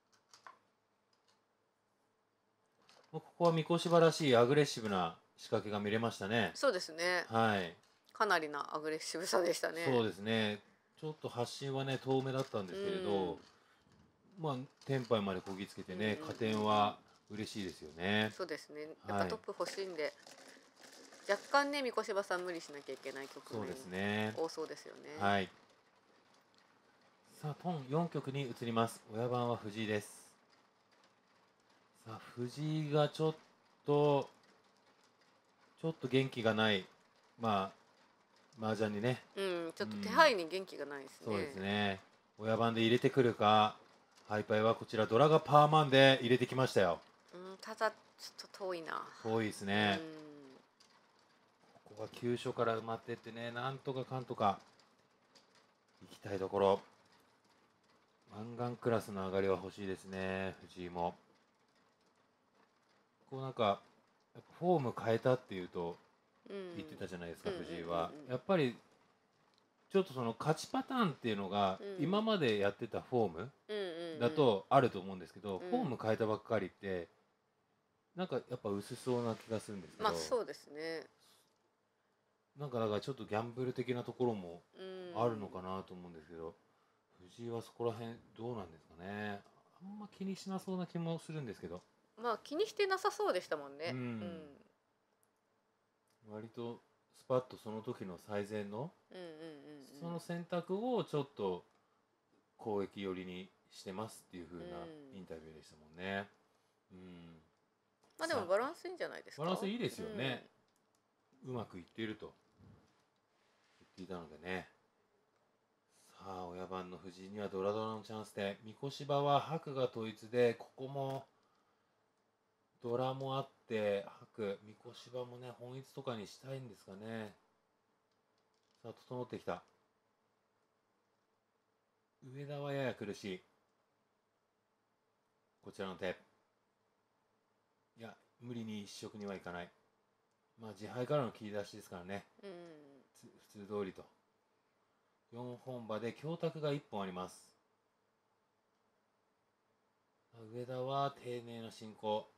ここは三越芝らしいアグレッシブな仕掛けが見れましたね。そうですね。はい。かなりなアグレッシブさでしたね。そうですね。ちょっと発進はね遠めだったんですけれど、テンパイまでこぎつけてね、加点は嬉しいですよね。そうですね。やっぱトップ欲しいんで、若干ね三越芝さん無理しなきゃいけない局面多そうですよね。はい。さあトン4局に移ります。親番は藤井です。さあ藤井がちょっと元気がない麻雀にね。ちょっと手配に元気がないですね。そうですね。親番で入れてくるか。ハイパイはこちらドラがパーマンで入れてきましたよ。ただちょっと遠いな。遠いですね。ここが急所から埋まってってね、なんとかかんとか行きたいところ。マンガンクラスの上がりは欲しいですね、藤井も。こうなんかフォーム変えたっていうと言ってたじゃないですか、藤井は。やっぱりちょっとその勝ちパターンっていうのが今までやってたフォームだとあると思うんですけど、フォーム変えたばっかりってなんかやっぱ薄そうな気がするんですけど、そうですね。だからちょっとギャンブル的なところもあるのかなと思うんですけど、藤井はそこら辺どうなんですかね。あんま気にしなそうな気もするんですけど。気にしてなさそうでしたもんね。割とスパッとその時の最善のその選択をちょっと攻撃寄りにしてますっていう風なインタビューでしたもんね。でもバランスいいんじゃないですか。バランスいいですよね。うまくいっていると言っていたのでね。さあ親番の藤井にはドラドラのチャンスで、三越芝は白が統一で、ここもドラもあって白、三越芝もね本一とかにしたいんですかね。さあ整ってきた。上田はやや苦しい。こちらの手、いや無理に一色にはいかない。自敗からの切り出しですからね。普通通りと。4本馬で強卓が1本あります。上田は丁寧な進行。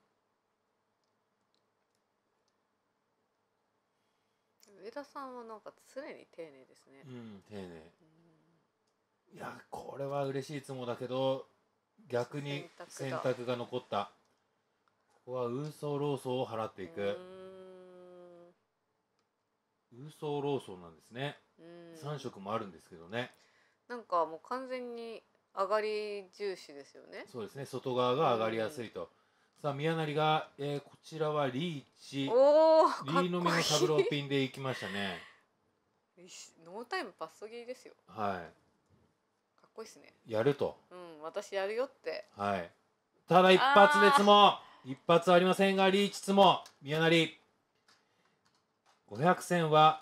上田さんはなんか常に丁寧ですね。丁寧。いやこれは嬉しいつもだけど、逆に選択が残った。ここはウーソーローソーを払っていく。ウーソーローソーなんですね。3色もあるんですけどね。なんかもう完全に上がり重視ですよね。そうですね。外側が上がりやすいと。さあ宮成が、こちらはリーチ。リーのみのサブローピンでいきましたね。ノータイムパッソギーですよ。はい。かっこいいですね。やると。私やるよって。はい。ただ一発でつも、一発ありませんがリーチつも宮成。500戦は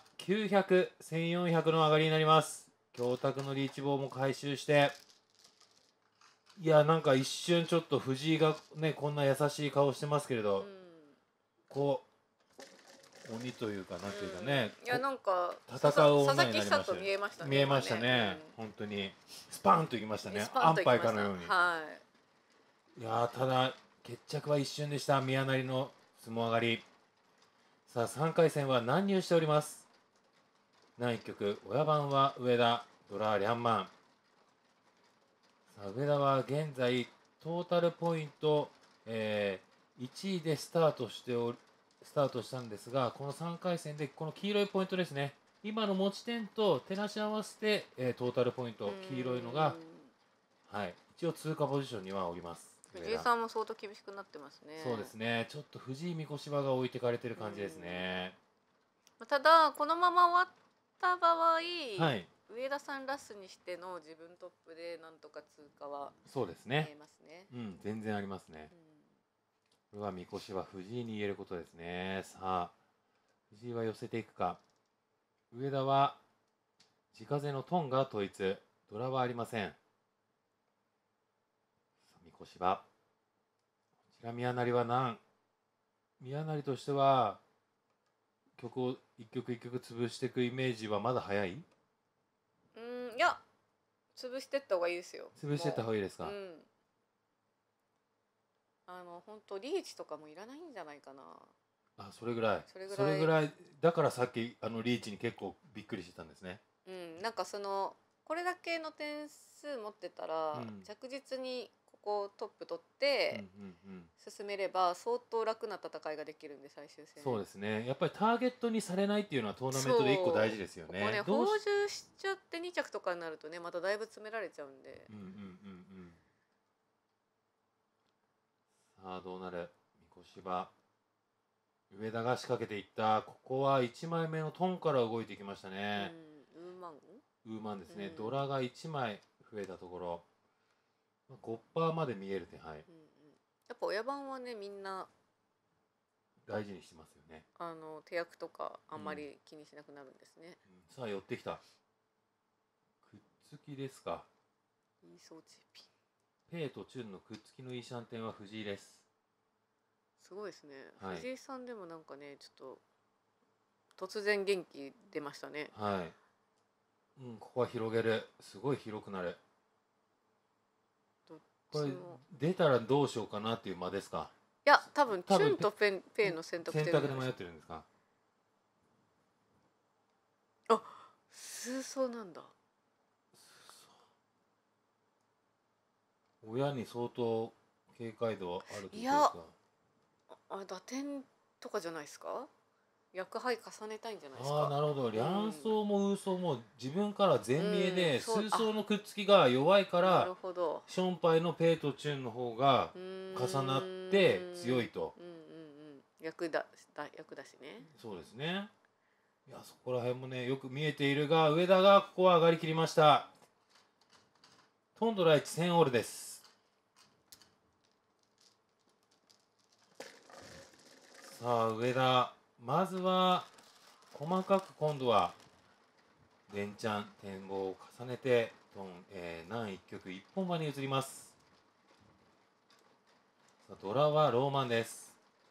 900、1400の上がりになります。強卓のリーチ棒も回収して、 いや、なんか一瞬ちょっと藤井がね、こんな優しい顔してますけれうど、 ん、 こう鬼というか、なんていうかね、 いやなんか戦う佐女 々木になりましたよ。 久と見えましたね見えました今ね、本当にスパンといきましたね、 スパン安といきました牌かのように。 はい。 いやー、ただ決着は一瞬でした。宮成の相撲上がり。さあ3回戦は乱入しております。南一局親番は上田、ドラーリャンマン。さあ上田は現在トータルポイント、1位でスタートしたんですが、この3回戦でこの黄色いポイントですね、今の持ち点と照らし合わせて、トータルポイント黄色いのが、はい、一応通過ポジションにはおります。 藤井さんも相当厳しくなってますね。 そうですね、ちょっと藤井三越場が置いてかれてる感じですね。 ただこのまま終わった場合、 はい、 上田さんラスにしての自分トップでなんとか通過はそうです見えね。 ますね。 うん、全然ありますね。これは三越は藤井に言えることですね。さあ、藤井は寄せていくか。上田は自風のトンが統一、ドラはありません。三越はこちら宮成は何、宮成としては曲を一曲一曲潰していくイメージはまだ早い？ いや潰していった方がいいですよ。 潰していった方がいいですか？ 本当リーチとかもいらないんじゃないかな。 あ、それぐらい。それぐらいだからさっきリーチに結構びっくりしてたんですね。 なんかこれだけの点数持ってたら、着実にここトップ取って進めれば相当楽な戦いができるんで、最終戦。 そうですね、やっぱりターゲットにされないっていうのはトーナメントで1個大事ですよね。 ここね、放充しちゃって2着とかになるとね、まただいぶ詰められちゃうんで。 さあどうなる。三越場、上田が仕掛けていった。ここは1枚目のトンから動いてきましたね。ウーマンですね。ドラが1枚増えたところ、5% まで見える手配。 やっぱ親番はね、みんな大事にしてますよね。 手役とかあんまり気にしなくなるんですね。 さあ寄ってきた。くっつきですか。 いい装置ピン。 ペイとチュンのくっつきのいいシャンテンは藤井です。 すごいですね、藤井さんでもなんかね、ちょっと突然元気出ましたね。 はい、ここは広げる。すごい広くなる。これ出たらどうしようかなっていう間ですか。 いや、多分チュンとペイの選択で迷ってるんですか。 あ、数層なんだ。 親に相当警戒度あるというか。 打点とかじゃないですか。役配重ねたいんじゃないですか。 ああ、なるほど。両層もウ層も自分から全見えで、数層のくっつきが弱いから、ションパイのペイとチュンの方が重なって強いと。 役だしね。 そうですね。いや、そこら辺もねよく見えているが、上田がここは上がりきりました。トンドラ1戦オールです。さあ上田、まずは細かく今度は連チャン点5を重ねて南一局一本場に移ります。さあドラはローマンです。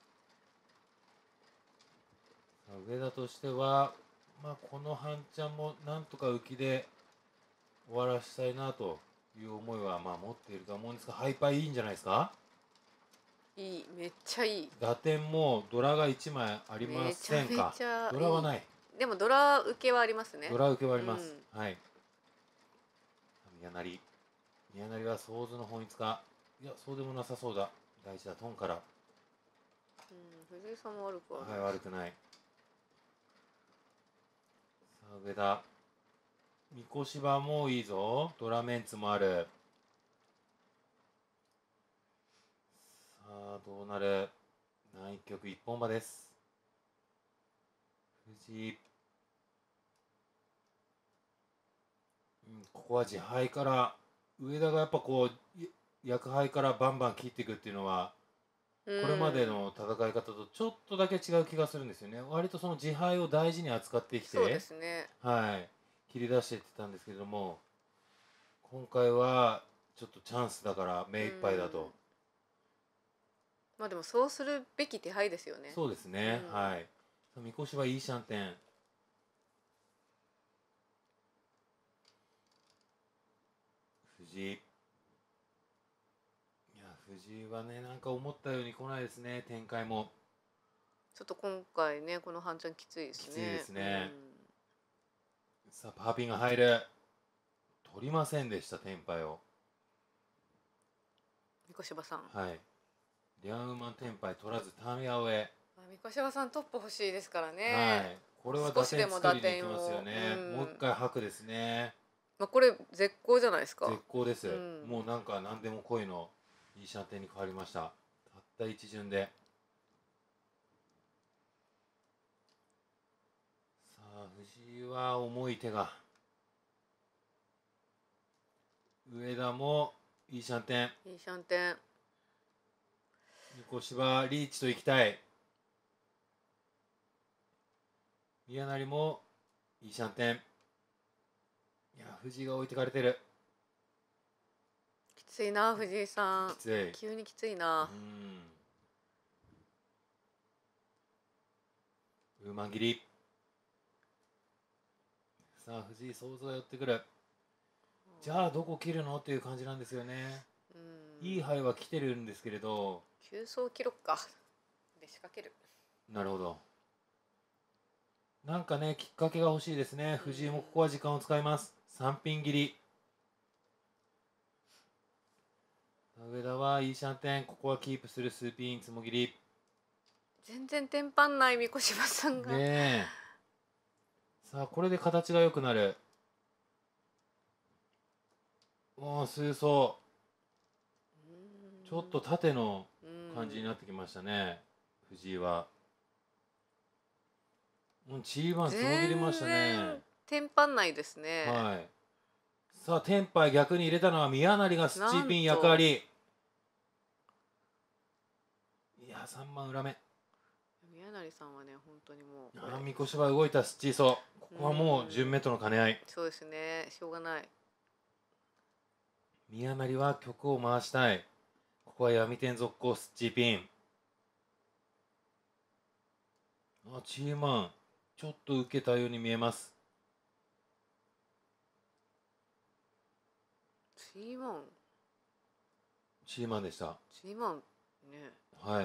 さあ上田としては、この半チャンもなんとか浮きで終わらせたいなという思いは持っていると思うんですが、ハイパーいいんじゃないですか。 いい、めっちゃいい。 打点もドラが1枚ありませんか。ドラはない。 でもドラ受けはありますね。 ドラ受けはあります。はい。宮成は想像の本一か。いや、そうでもなさそうだ。大事だ、トンから。 藤井さんも悪くはない。 はい、悪くない。さあ上田、三越場もいいぞ。ドラメンツもある。さあどうなる。南一局一本場です。藤井、ここは自敗から上田がやっぱこう役敗からバンバン切っていくっていうのは、これまでの戦い方とちょっとだけ違う気がするんですよね。割とその自敗を大事に扱ってきて、 そうですね、 はい、切り出していってたんですけれども、今回はちょっとチャンスだから目いっぱいだと。 まあでもそうするべき手配ですよね。 そうですね、はい。みこしはいいシャンテン。藤井。いや、藤井はね、なんか思ったように来ないですね、展開も。 ちょっと今回ね、この半ちゃんきついですね。 きついですね。さあ、パーピンが入る。取りませんでした、テンパイを。 三越柴さん。 はい。リアンウーマンテンパイ取らず、タミヤオへ。 三越柴さんトップ欲しいですからね。 はい。これは打点作りに行きますよね。もう一回吐くですね。 まあこれ絶好じゃないですか。 絶好です。もうなんか何でも恋のいいシャンテンに変わりました。たった一巡で。さあ、藤井は重い手が。上田もいいシャンテン。 いいシャンテン。 三越はリーチと行きたい。宮成もいいシャンテン。いや、藤井が置いてかれてる。 きついな、藤井さん。 きつい。 急にきついな。 ウーマン切り。さあ、藤井想像が寄ってくる。じゃあどこ切るのっていう感じなんですよね。いい牌は来てるんですけれど。 急走記録か。で仕掛ける。 なるほど。なんかね、きっかけが欲しいですね。藤井もここは時間を使います。3ピン切り。上田はいいシャンテン。ここはキープする数ピンつもぎり。 全然テンパんない三越柴さんが。ねえ。 さあ、これで形が良くなる。もう数層。ちょっと縦の感じになってきましたね、藤井は。もうチーバンつもぎりましたね。 テンパんないですね。 はい。さあ、テンパイ逆に入れたのは宮成がスッチーピン役割。いや、3番裏目。 宮成さんはね、本当にもう。 三越は動いたスッチーソ。ここはもう順目との兼ね合い。 そうですね、しょうがない。 宮成は曲を回したい。ここは闇天続行スッチーピン。あ、チーマン。ちょっと受けたように見えます。 チーマン。 チーマンでした。 チーマンね。 はい。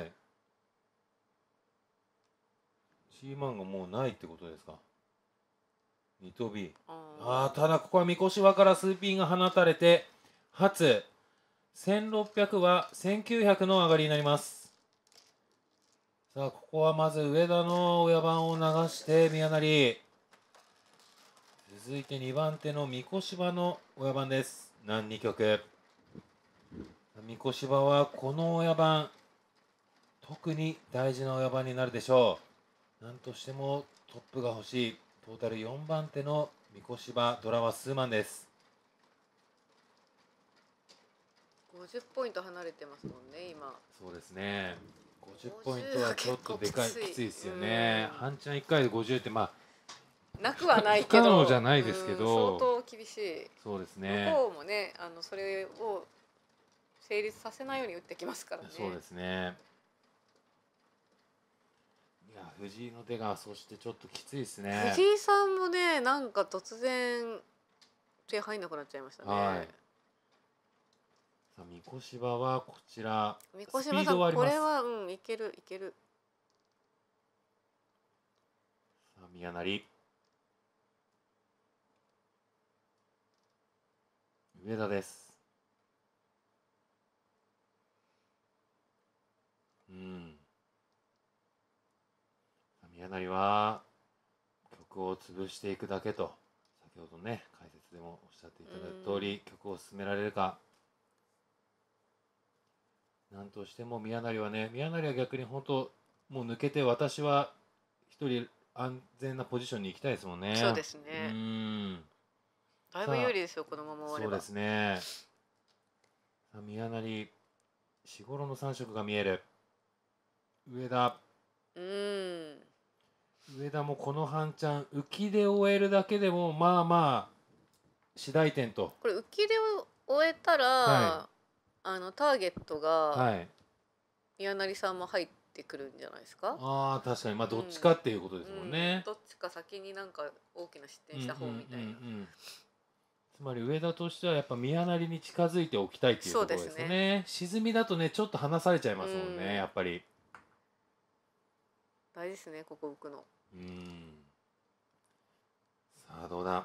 チーマンがもうないってことですか。2飛び。ただここは三越輪から数ピンが放たれて、初1600は1900の上がりになります。さあ、ここはまず上田の親番を流して宮成。続いて2番手の三越場の親番です。南2局。三越場はこの親番、特に大事な親番になるでしょう。なんとしてもトップが欲しい。トータル4番手の三越場ドラは数万です。 50ポイント離れてますもんね、今。 そうですね。50ポイントはちょっとでかい、きついですよね。半チャン1回で50って、まあ、 なくはないけど、 不可能じゃないですけど、 相当厳しい。 そうですね。 向こうもね、それを成立させないように打ってきますからね。 そうですね。いや、藤井の手がそしてちょっときついですね。 藤井さんもね、なんか突然手入んなくなっちゃいましたね。はい。 さあ、三越場はこちら。 三越場さん、これはいけるいける。 さあ、宮成。上田です。宮成は曲を潰していくだけと、先ほどね解説でもおっしゃっていただいた通り、曲を進められるか。なんとしても宮成はね、宮成は逆に本当もう抜けて、私は一人安全なポジションに行きたいですもんね。 そうですね。だいぶ有利ですよ、このまま終われば。 そうですね。さあ、宮成、四五郎の3色が見える。上田。上田もこの半チャン浮きで終えるだけでもまあまあ次第点と。 これ浮きで終えたら、 はターゲットい。 がはい。 宮成さんも入ってくるんじゃないですか。 ああ、確かに、まあ、どっちうんかっていうことですもんね。 どっちか先になんか大きな失うんうんうんう点した方みたいな。 ん。つまり上田としてはやっぱ宮成に近づいておきたいっていうところですよね。沈みだとね、ちょっと離されちゃいますもんね、やっぱり。 大事ですね、ここ浮くの。 さあ、どうだ。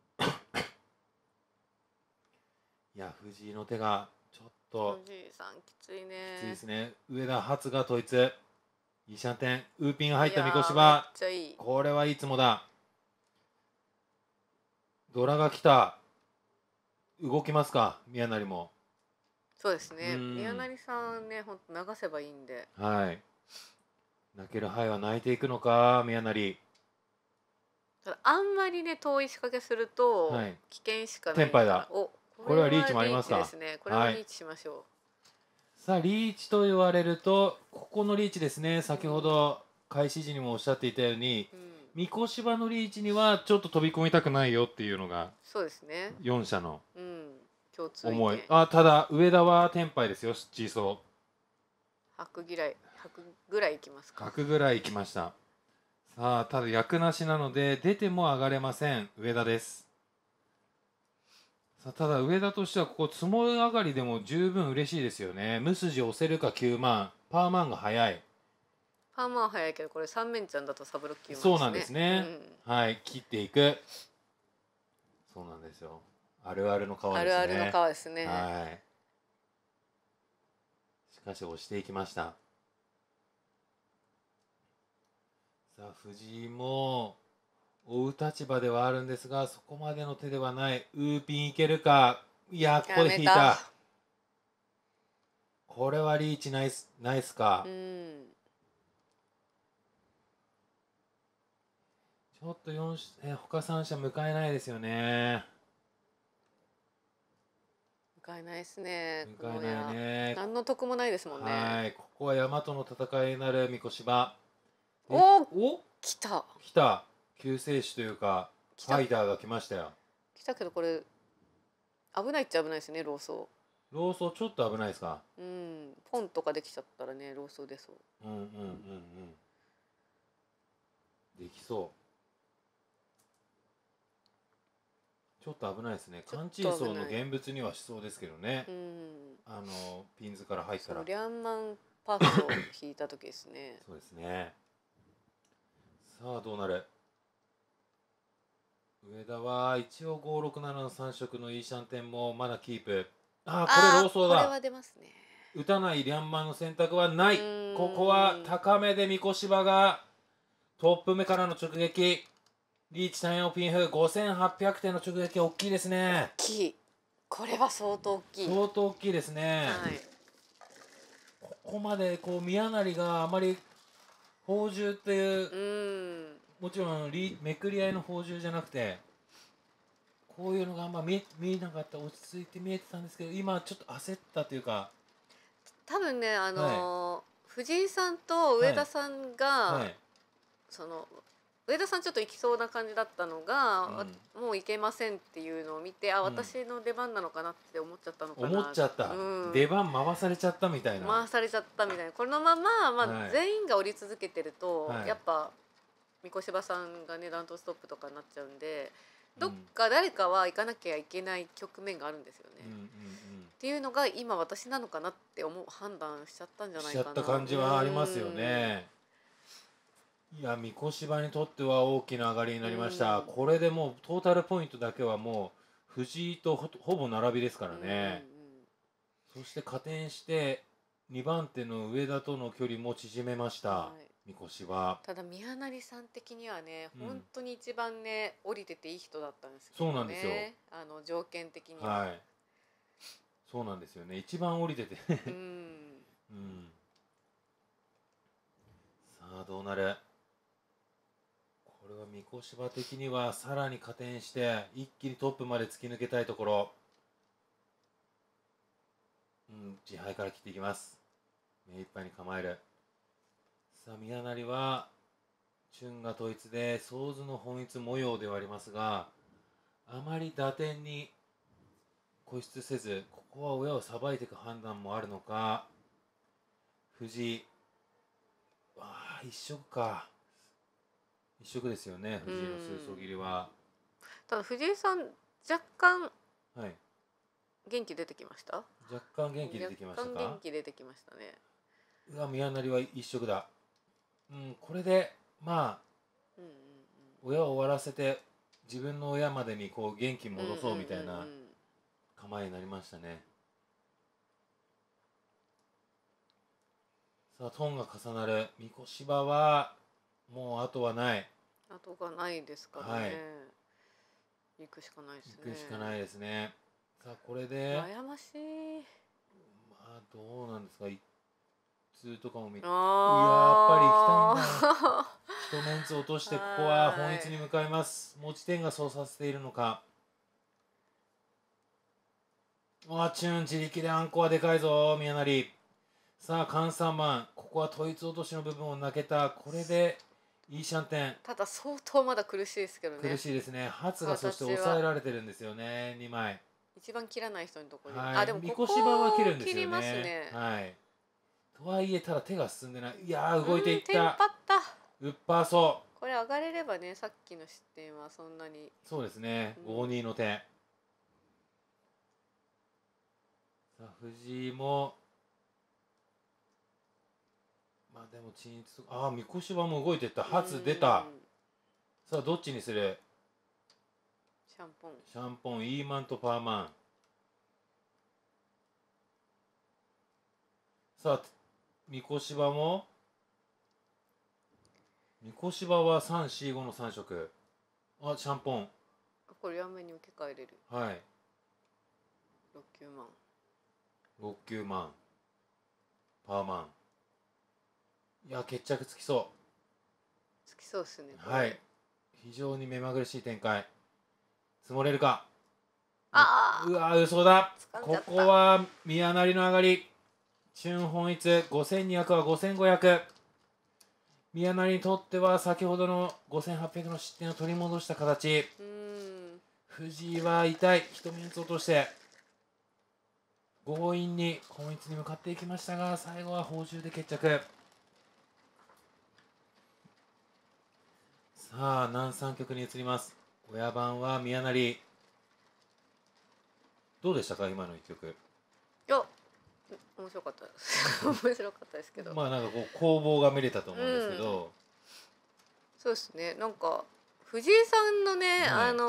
いや、藤井の手がちょっと藤井さんきついね。 きついですね。上田初が統一。いいシャンテン、ウーピンが入った三越いやーめっ場。 ちゃいい。 これはいいつもだ。ドラが来た。動きますか、宮成も。 そうですね。宮成さんね、ほんと流せばいいんで。 はい。泣ける灰は泣いていくのか、宮成。 ただあんまりね遠い仕掛けするとはい。 危険しかないテンパイだ。 お、 これはリーチもありますか。 リーチですね。これはリーチしましょさあ、リーチと言われると、ここのリーチですね。先ほど開始時にもおっしゃっていたように、三越芝のリーチにはちょっと飛び込みたくないよっていうのが、 そうですね。 4社の共通意見。 思い。あ、ただ上田はテンパイですよ、チーソー。100ぐらいいきますか。 100ぐらいいきました。さあ、ただ役なしなので出ても上がれません。上田です。さあ、ただ上田としてはここ積も上がりでも十分嬉しいですよね。無筋押せるか9万、パーマンが早い。 パーマは早いけどこれ3面ちゃんだとサブロッキー、ね、 そうなんですね、はい、切っていく。そうなんですよ、あるあるの川ですね。 あるあるの川ですね。 はい、しかし押していきました。さあ藤井も追う立場ではあるんですが、そこまでの手ではない。ウーピンいけるか。いや、ここで引いた。これはリーチナイスか。ちょっと他3社迎えないですよね。 迎えないですね。 迎えないね。 何の得もないですもんね。 はい、ここは山との戦いになる三越芝。 お、来た。 来た。救世主というかファイターが来ましたよ。 来たけどこれ危ないっちゃ危ないですね、ローソー。ローソーちょっと危ないですか。 ポンとかできちゃったらね、ローソー出そう。 できそう。ちょっと危ないですね。カンチーソーの現物にはしそうですけどね。ピンズから入ったら。 リャンマンパッドを引いた時ですね。 そうですね。さあどうなる。上田は一応567の3色のいいシャンテンもまだキープ。ああ、これローソーだ。 これは出ますね。 打たないリャンマンの選択はない。ここは高めで三越芝がトップ目からの直撃。リーチ単用ピンフ5800点の直撃、大きいですね。 大きい。これは相当大きい。 相当大きいですね。はい、ここまでこう宮成があまり宝珠っていう、もちろんめくり合いの宝珠じゃなくて、こういうのがあんま見えなかった、落ち着いて見えてたんですけど、今ちょっと焦ったというか。 多分ね、藤井さんと上田さんが、その上田さんちょっと行きそうな感じだったのが、もう行けませんっていうのを見て、私の出番なのかなって思っちゃったのかな。 思っちゃった、出番回されちゃったみたいな。 回されちゃったみたいな。このまま、全員が降り続けてると、やっぱ三越芝さんがねダントツトップとかになっちゃうんで、どっか誰かは行かなきゃいけない局面があるんですよね。っていうのが今私なのかなって判断しちゃったんじゃないかな。しちゃった感じはありますよね。いや、三越芝にとっては大きな上がりになりました。これでもうトータルポイントだけはもう藤井とほぼ並びですからね。そして加点して2番手の上田との距離も縮めました、三越芝。 ただ宮成さん的にはね、本当に一番ね降りてていい人だったんですけどね。 そうなんですよ。 条件的には。 そうなんですよね。一番降りててさあどうなる。これは三越芝的にはさらに加点して一気にトップまで突き抜けたいところ。自敗から切っていきます。目いっぱいに構える。さあ宮成は春が統一で想像の本一模様ではありますが、あまり打点に固執せず、ここは親をさばいていく判断もあるのか。藤井、一色か。一色ですよね、藤井の数層切りは。 ただ藤井さん若干はい。 元気出てきました。 若干元気出てきましたか。 若干元気出てきましたね。 宮成は一色だ。これでまあ、親を終わらせて自分の親までにこう元気戻そうみたいな構えになりましたね。さあトンが重なる。三越芝はもう後はない。 後がないですからね。行くしかないですね。 行くしかないですね。さあこれで悩ましい。 どうなんですか。一通とかも見て、やっぱり行きたいんだ。一メンツ落としてここは本一に向かいます。持ち点がそうさせているのか。チュン自力であんこはでかいぞ宮成。さあ換算番、ここは統一落としの部分を泣けた。これでいいシャンテン。 ただ相当まだ苦しいですけどね。 苦しいですね。初がそして抑えられてるんですよね。2枚一番切らない人のところに。でも三越番は切るんですよね。とはいえただ手が進んでない。いや動いていった。ウッパーソー。 これ上がれればね、さっきの失点はそんなに。 そうですね。5-2の手。さあ藤井もでも鎮一と三越番も動いていった。初出た。さあどっちにする。 シャンポン。 シャンポン、イーマンとパーマン。さあ三越場も三越場は345の3色。シャンポン。 これ両面に受け替えれる。 はい。 6-9万。 6-9万。パーマン。いや決着つきそう。 つきそうですね。 はい。非常に目まぐるしい展開。積もれるか。予想だ。ここは宮成の上がり。春本一5200は5500。宮成にとっては先ほどの5800の失点を取り戻した形。藤井は痛い。一メンツ落として強引に本一に向かっていきましたが、最後は宝珠で決着。さあ南3局に移ります。親番は宮成。どうでしたか今の一局。 いや面白かったです面白かったですけど、 なんかこう攻防が見れたと思うんですけど、 そうですね。なんか藤井さんのね、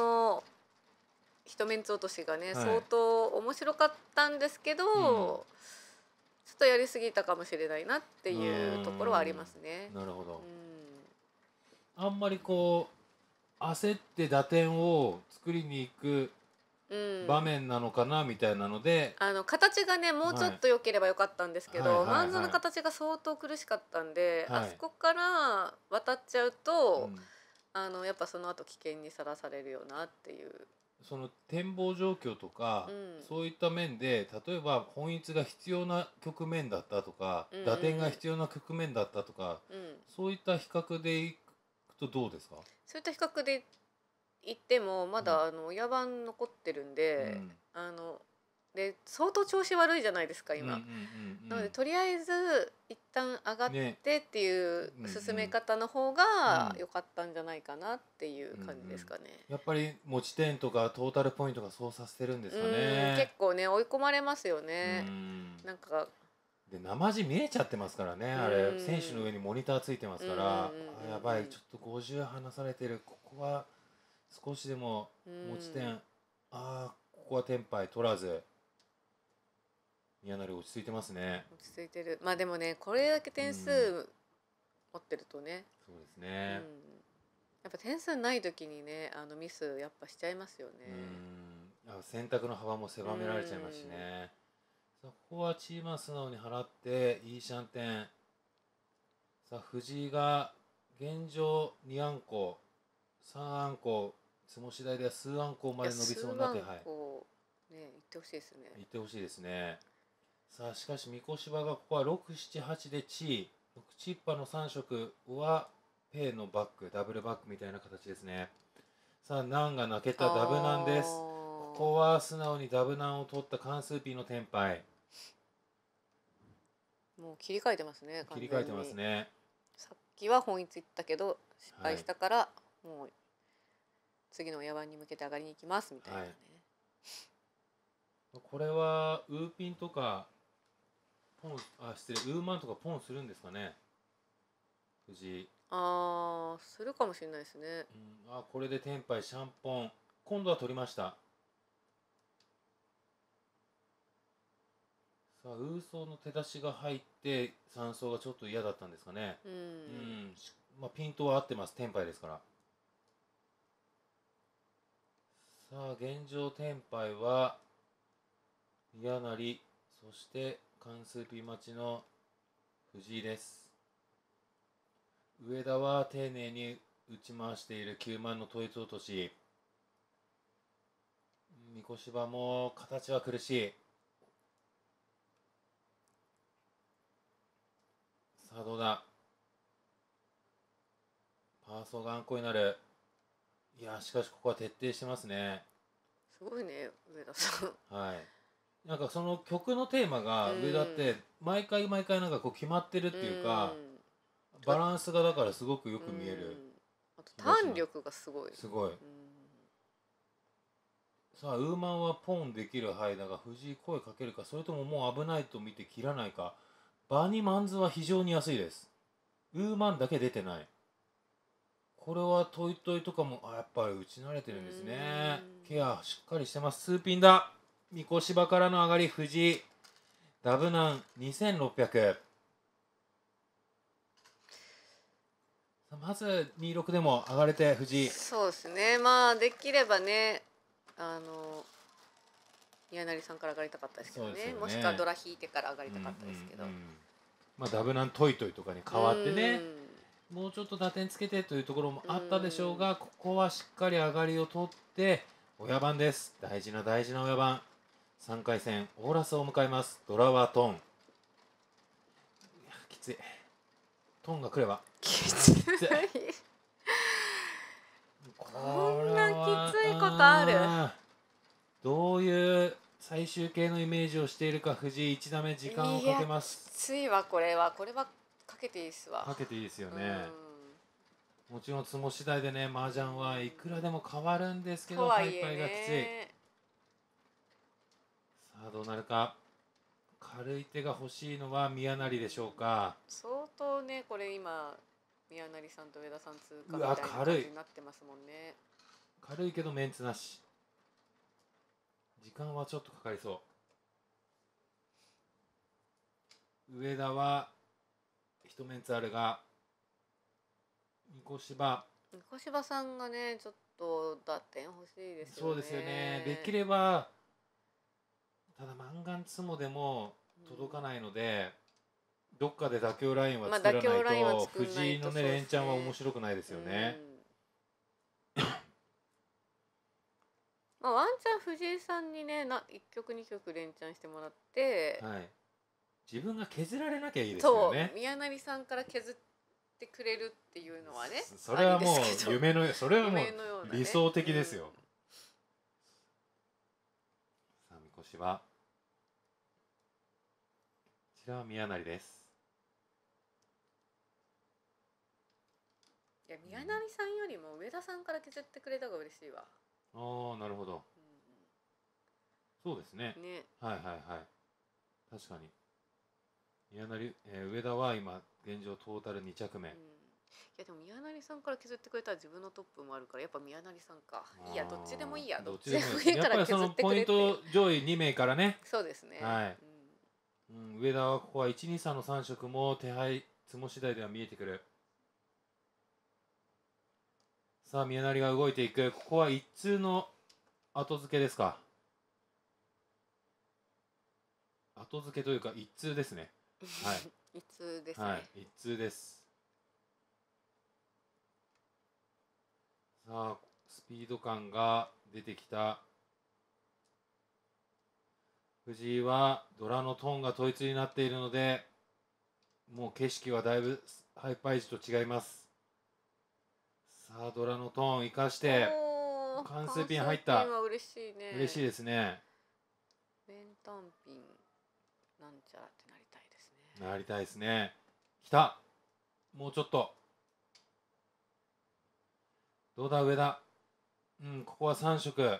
一メンツ落としがね、相当面白かったんですけど、ちょっとやりすぎたかもしれないなっていうところはありますね。 なるほど。あんまりこう焦って打点を作りに行く場面なのかなみたいなので、 形がねもうちょっと良ければよかったんですけど、マンズの形が相当苦しかったんで、あそこから渡っちゃうと、やっぱその後危険にさらされるよなっていう。 その展望状況とか、そういった面で例えば本一が必要な局面だったとか、打点が必要な局面だったとか、そういった比較でいくとどうですか。 そういった比較で言ってもまだ親番残ってるんで、で相当調子悪いじゃないですか今。なのでとりあえず一旦上がってっていう進め方の方が良かったんじゃないかなっていう感じですかね。 やっぱり持ち点とかトータルポイントがそうさせてるんですかね。 結構ね追い込まれますよね。なんかで生地見えちゃってますからね。あれ選手の上にモニターついてますから、やばいちょっと50離されてる。ここは少しでも持ち点、ここはテンパイ取らず。宮成落ち着いてますね。 落ち着いてる。でもねこれだけ点数持ってるとね。 そうですね。 やっぱ点数ない時にねミスやっぱしちゃいますよね。 選択の幅も狭められちゃいますしね。ここはチームは素直に払っていいシャンテン。さあ藤井が現状2あんこ3あんこ、つも次第では数あんこまで伸びそうな手配。 ねいってほしいですね。 いってほしいですね。さあしかし三越場がここは678でチー6チッパの3色はペイのバックダブルバックみたいな形ですね。さあナンが泣けたダブナンです。ここは素直にダブナンを取った関数 P のテンパイ。 もう切り替えてますね。 切り替えてますね。 さっきは本一行ったけど失敗したから、もう次の親番に向けて上がりに行きますみたいなね。 これはウーピンとかポン、失礼、ウーマンとかポンするんですかね、藤井。 するかもしれないですね。 これでテンパイシャンポン、今度は取りました。さあウーソーの手出しが入って3走がちょっと嫌だったんですかね。ピントは合ってます、テンパイですから。さあ現状テンパイは宮成、そして関数 P 待ちの藤井です。上田は丁寧に打ち回している9万の統一落とし。三越芝も形は苦しい。さあどうだ、パーソーがあんこになる。いやしかしここは徹底してますね。 すごいね上田さん。 はい、なんかその曲のテーマが上田って毎回毎回なんかこう決まってるっていうか、バランスがだからすごくよく見える。 あと弾力がすごい。 すごい。さあウーマンはポンできる範囲だが、藤井声かけるか、それとももう危ないと見て切らないか。バニマンズは非常に安いです。ウーマンだけ出てない。これはトイトイとかもやっぱり打ち慣れてるんですね。ケアしっかりしてます。スーピンだ。三越芝からの上がり、藤井ダブナン2600。まず26でも上がれて藤井。 そうですね、まあできればね宮成さんから上がりたかったですけど ね、もしくはドラ引いてから上がりたかったですけど、 ダブナントイトイとかに変わってね、もうちょっと打点つけてというところもあったでしょうが、ここはしっかり上がりを取って親番です。大事な大事な親番。3回戦オーラスを迎えます。ドラはトン。きつい。トンが来ればきつい。こんなきついことある？ どういう最終形のイメージをしているか、藤井1打目時間をかけます。 きついわこれはかけていいっすわ。 かけていいですよね。もちろんツモ次第でね、麻雀はいくらでも変わるんですけど、ハイパイがきつい。さあどうなるか。軽い手が欲しいのは宮成でしょうか。 相当ね、これ今宮成さんと上田さん通過みたいな感じになってますもんね。 軽いけどメンツなし。時間はちょっとかかりそう。上田は一メンツあるが、三越芝さんがねちょっと打点欲しいですよね。 そうですよね。できればただマンガンツモでも届かないので、どっかで妥協ラインは作らないと、藤井のね連チャンは面白くないですよね。 ワンチャン藤井さんにね1曲2曲連チャンしてもらって、 自分が削られなきゃいいですよね。 そう宮成さんから削ってくれるっていうのはね、 それはもうそれはもう理想的ですよ。さあ三越はこちらは宮成です。 いや宮成さんよりも上田さんから削ってくれた方が嬉しいわ。 ああなるほど、そうですね。はいはいはい、確かに宮成、上田は今現状トータル2着目。いやでも宮成さんから削ってくれたら自分のトップもあるから、やっぱ宮成さんか。いやどっちでもいいや、どっちでもいいから削ってくれって。 やっぱりそのポイント上位2名からね。 そうですね。 はい。上田はここは123の3色も手配ツモ次第では見えてくる。さあ宮成が動いていく。ここは一通の後付けですか。後付けというか一通ですね。はい。 一通ですね。 はい、一通です。さあスピード感が出てきた。藤井はドラのトーンが統一になっているので、もう景色はだいぶハイパイジと違います。さあドラのトーン生かして関数ピン入った。 関数ピンは嬉しいね。 嬉しいですね。 練炭ピンなんちゃらってなりたいですね。 なりたいですね。きた。もうちょっと。どうだ上田。うん、ここは3色。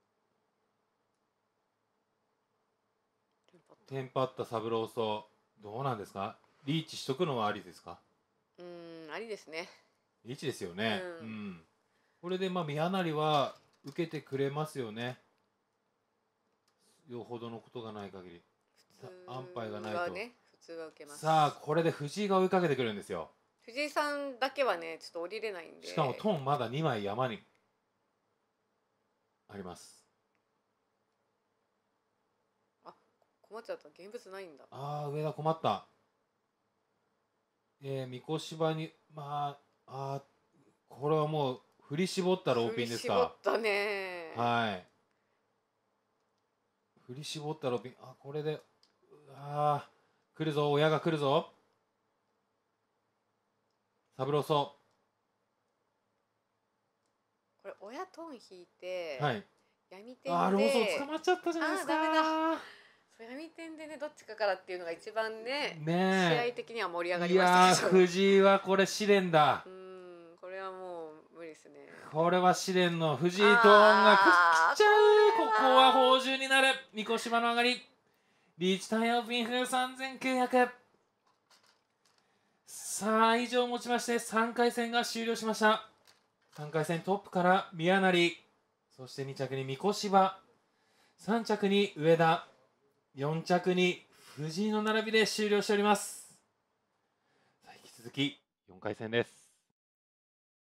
テンパったサブローソー。どうなんですか。リーチしとくのはありですか。 ありですね。 リーチですよね。これでまあ宮成は受けてくれますよね。よほどのことがない限り。安牌がないと。 普通は受けます。 さあこれで藤井が追いかけてくるんですよ。 藤井さんだけはねちょっと降りれないんで。 しかもトンまだ2枚山にあります。 あ、困っちゃった。現物ないんだ。 ああ上田困った。三越芝にこれはもう振り絞ったローピンですか。 振り絞ったね。 はい。振り絞ったローピン。これで来るぞ、親が来るぞ。サブローソー。これ親トン引いて。 はい。 闇点で。 ローソー捕まっちゃったじゃないですか。 ダメだ。闇点でねどっちかからっていうのが一番ね試合的には盛り上がりましたけど。 藤井はこれ試練だ。 これはもう無理ですね。 これは試練の藤井トーンが来ちゃう。ここは宝珠になる。三越芝の上がり。リーチタイヤピンフ3900。さあ以上をもちまして3回戦が終了しました。3回戦トップから宮成、そして2着に三越芝、3着に上田、4着に藤井の並びで終了しております。さあ引き続き4回戦です。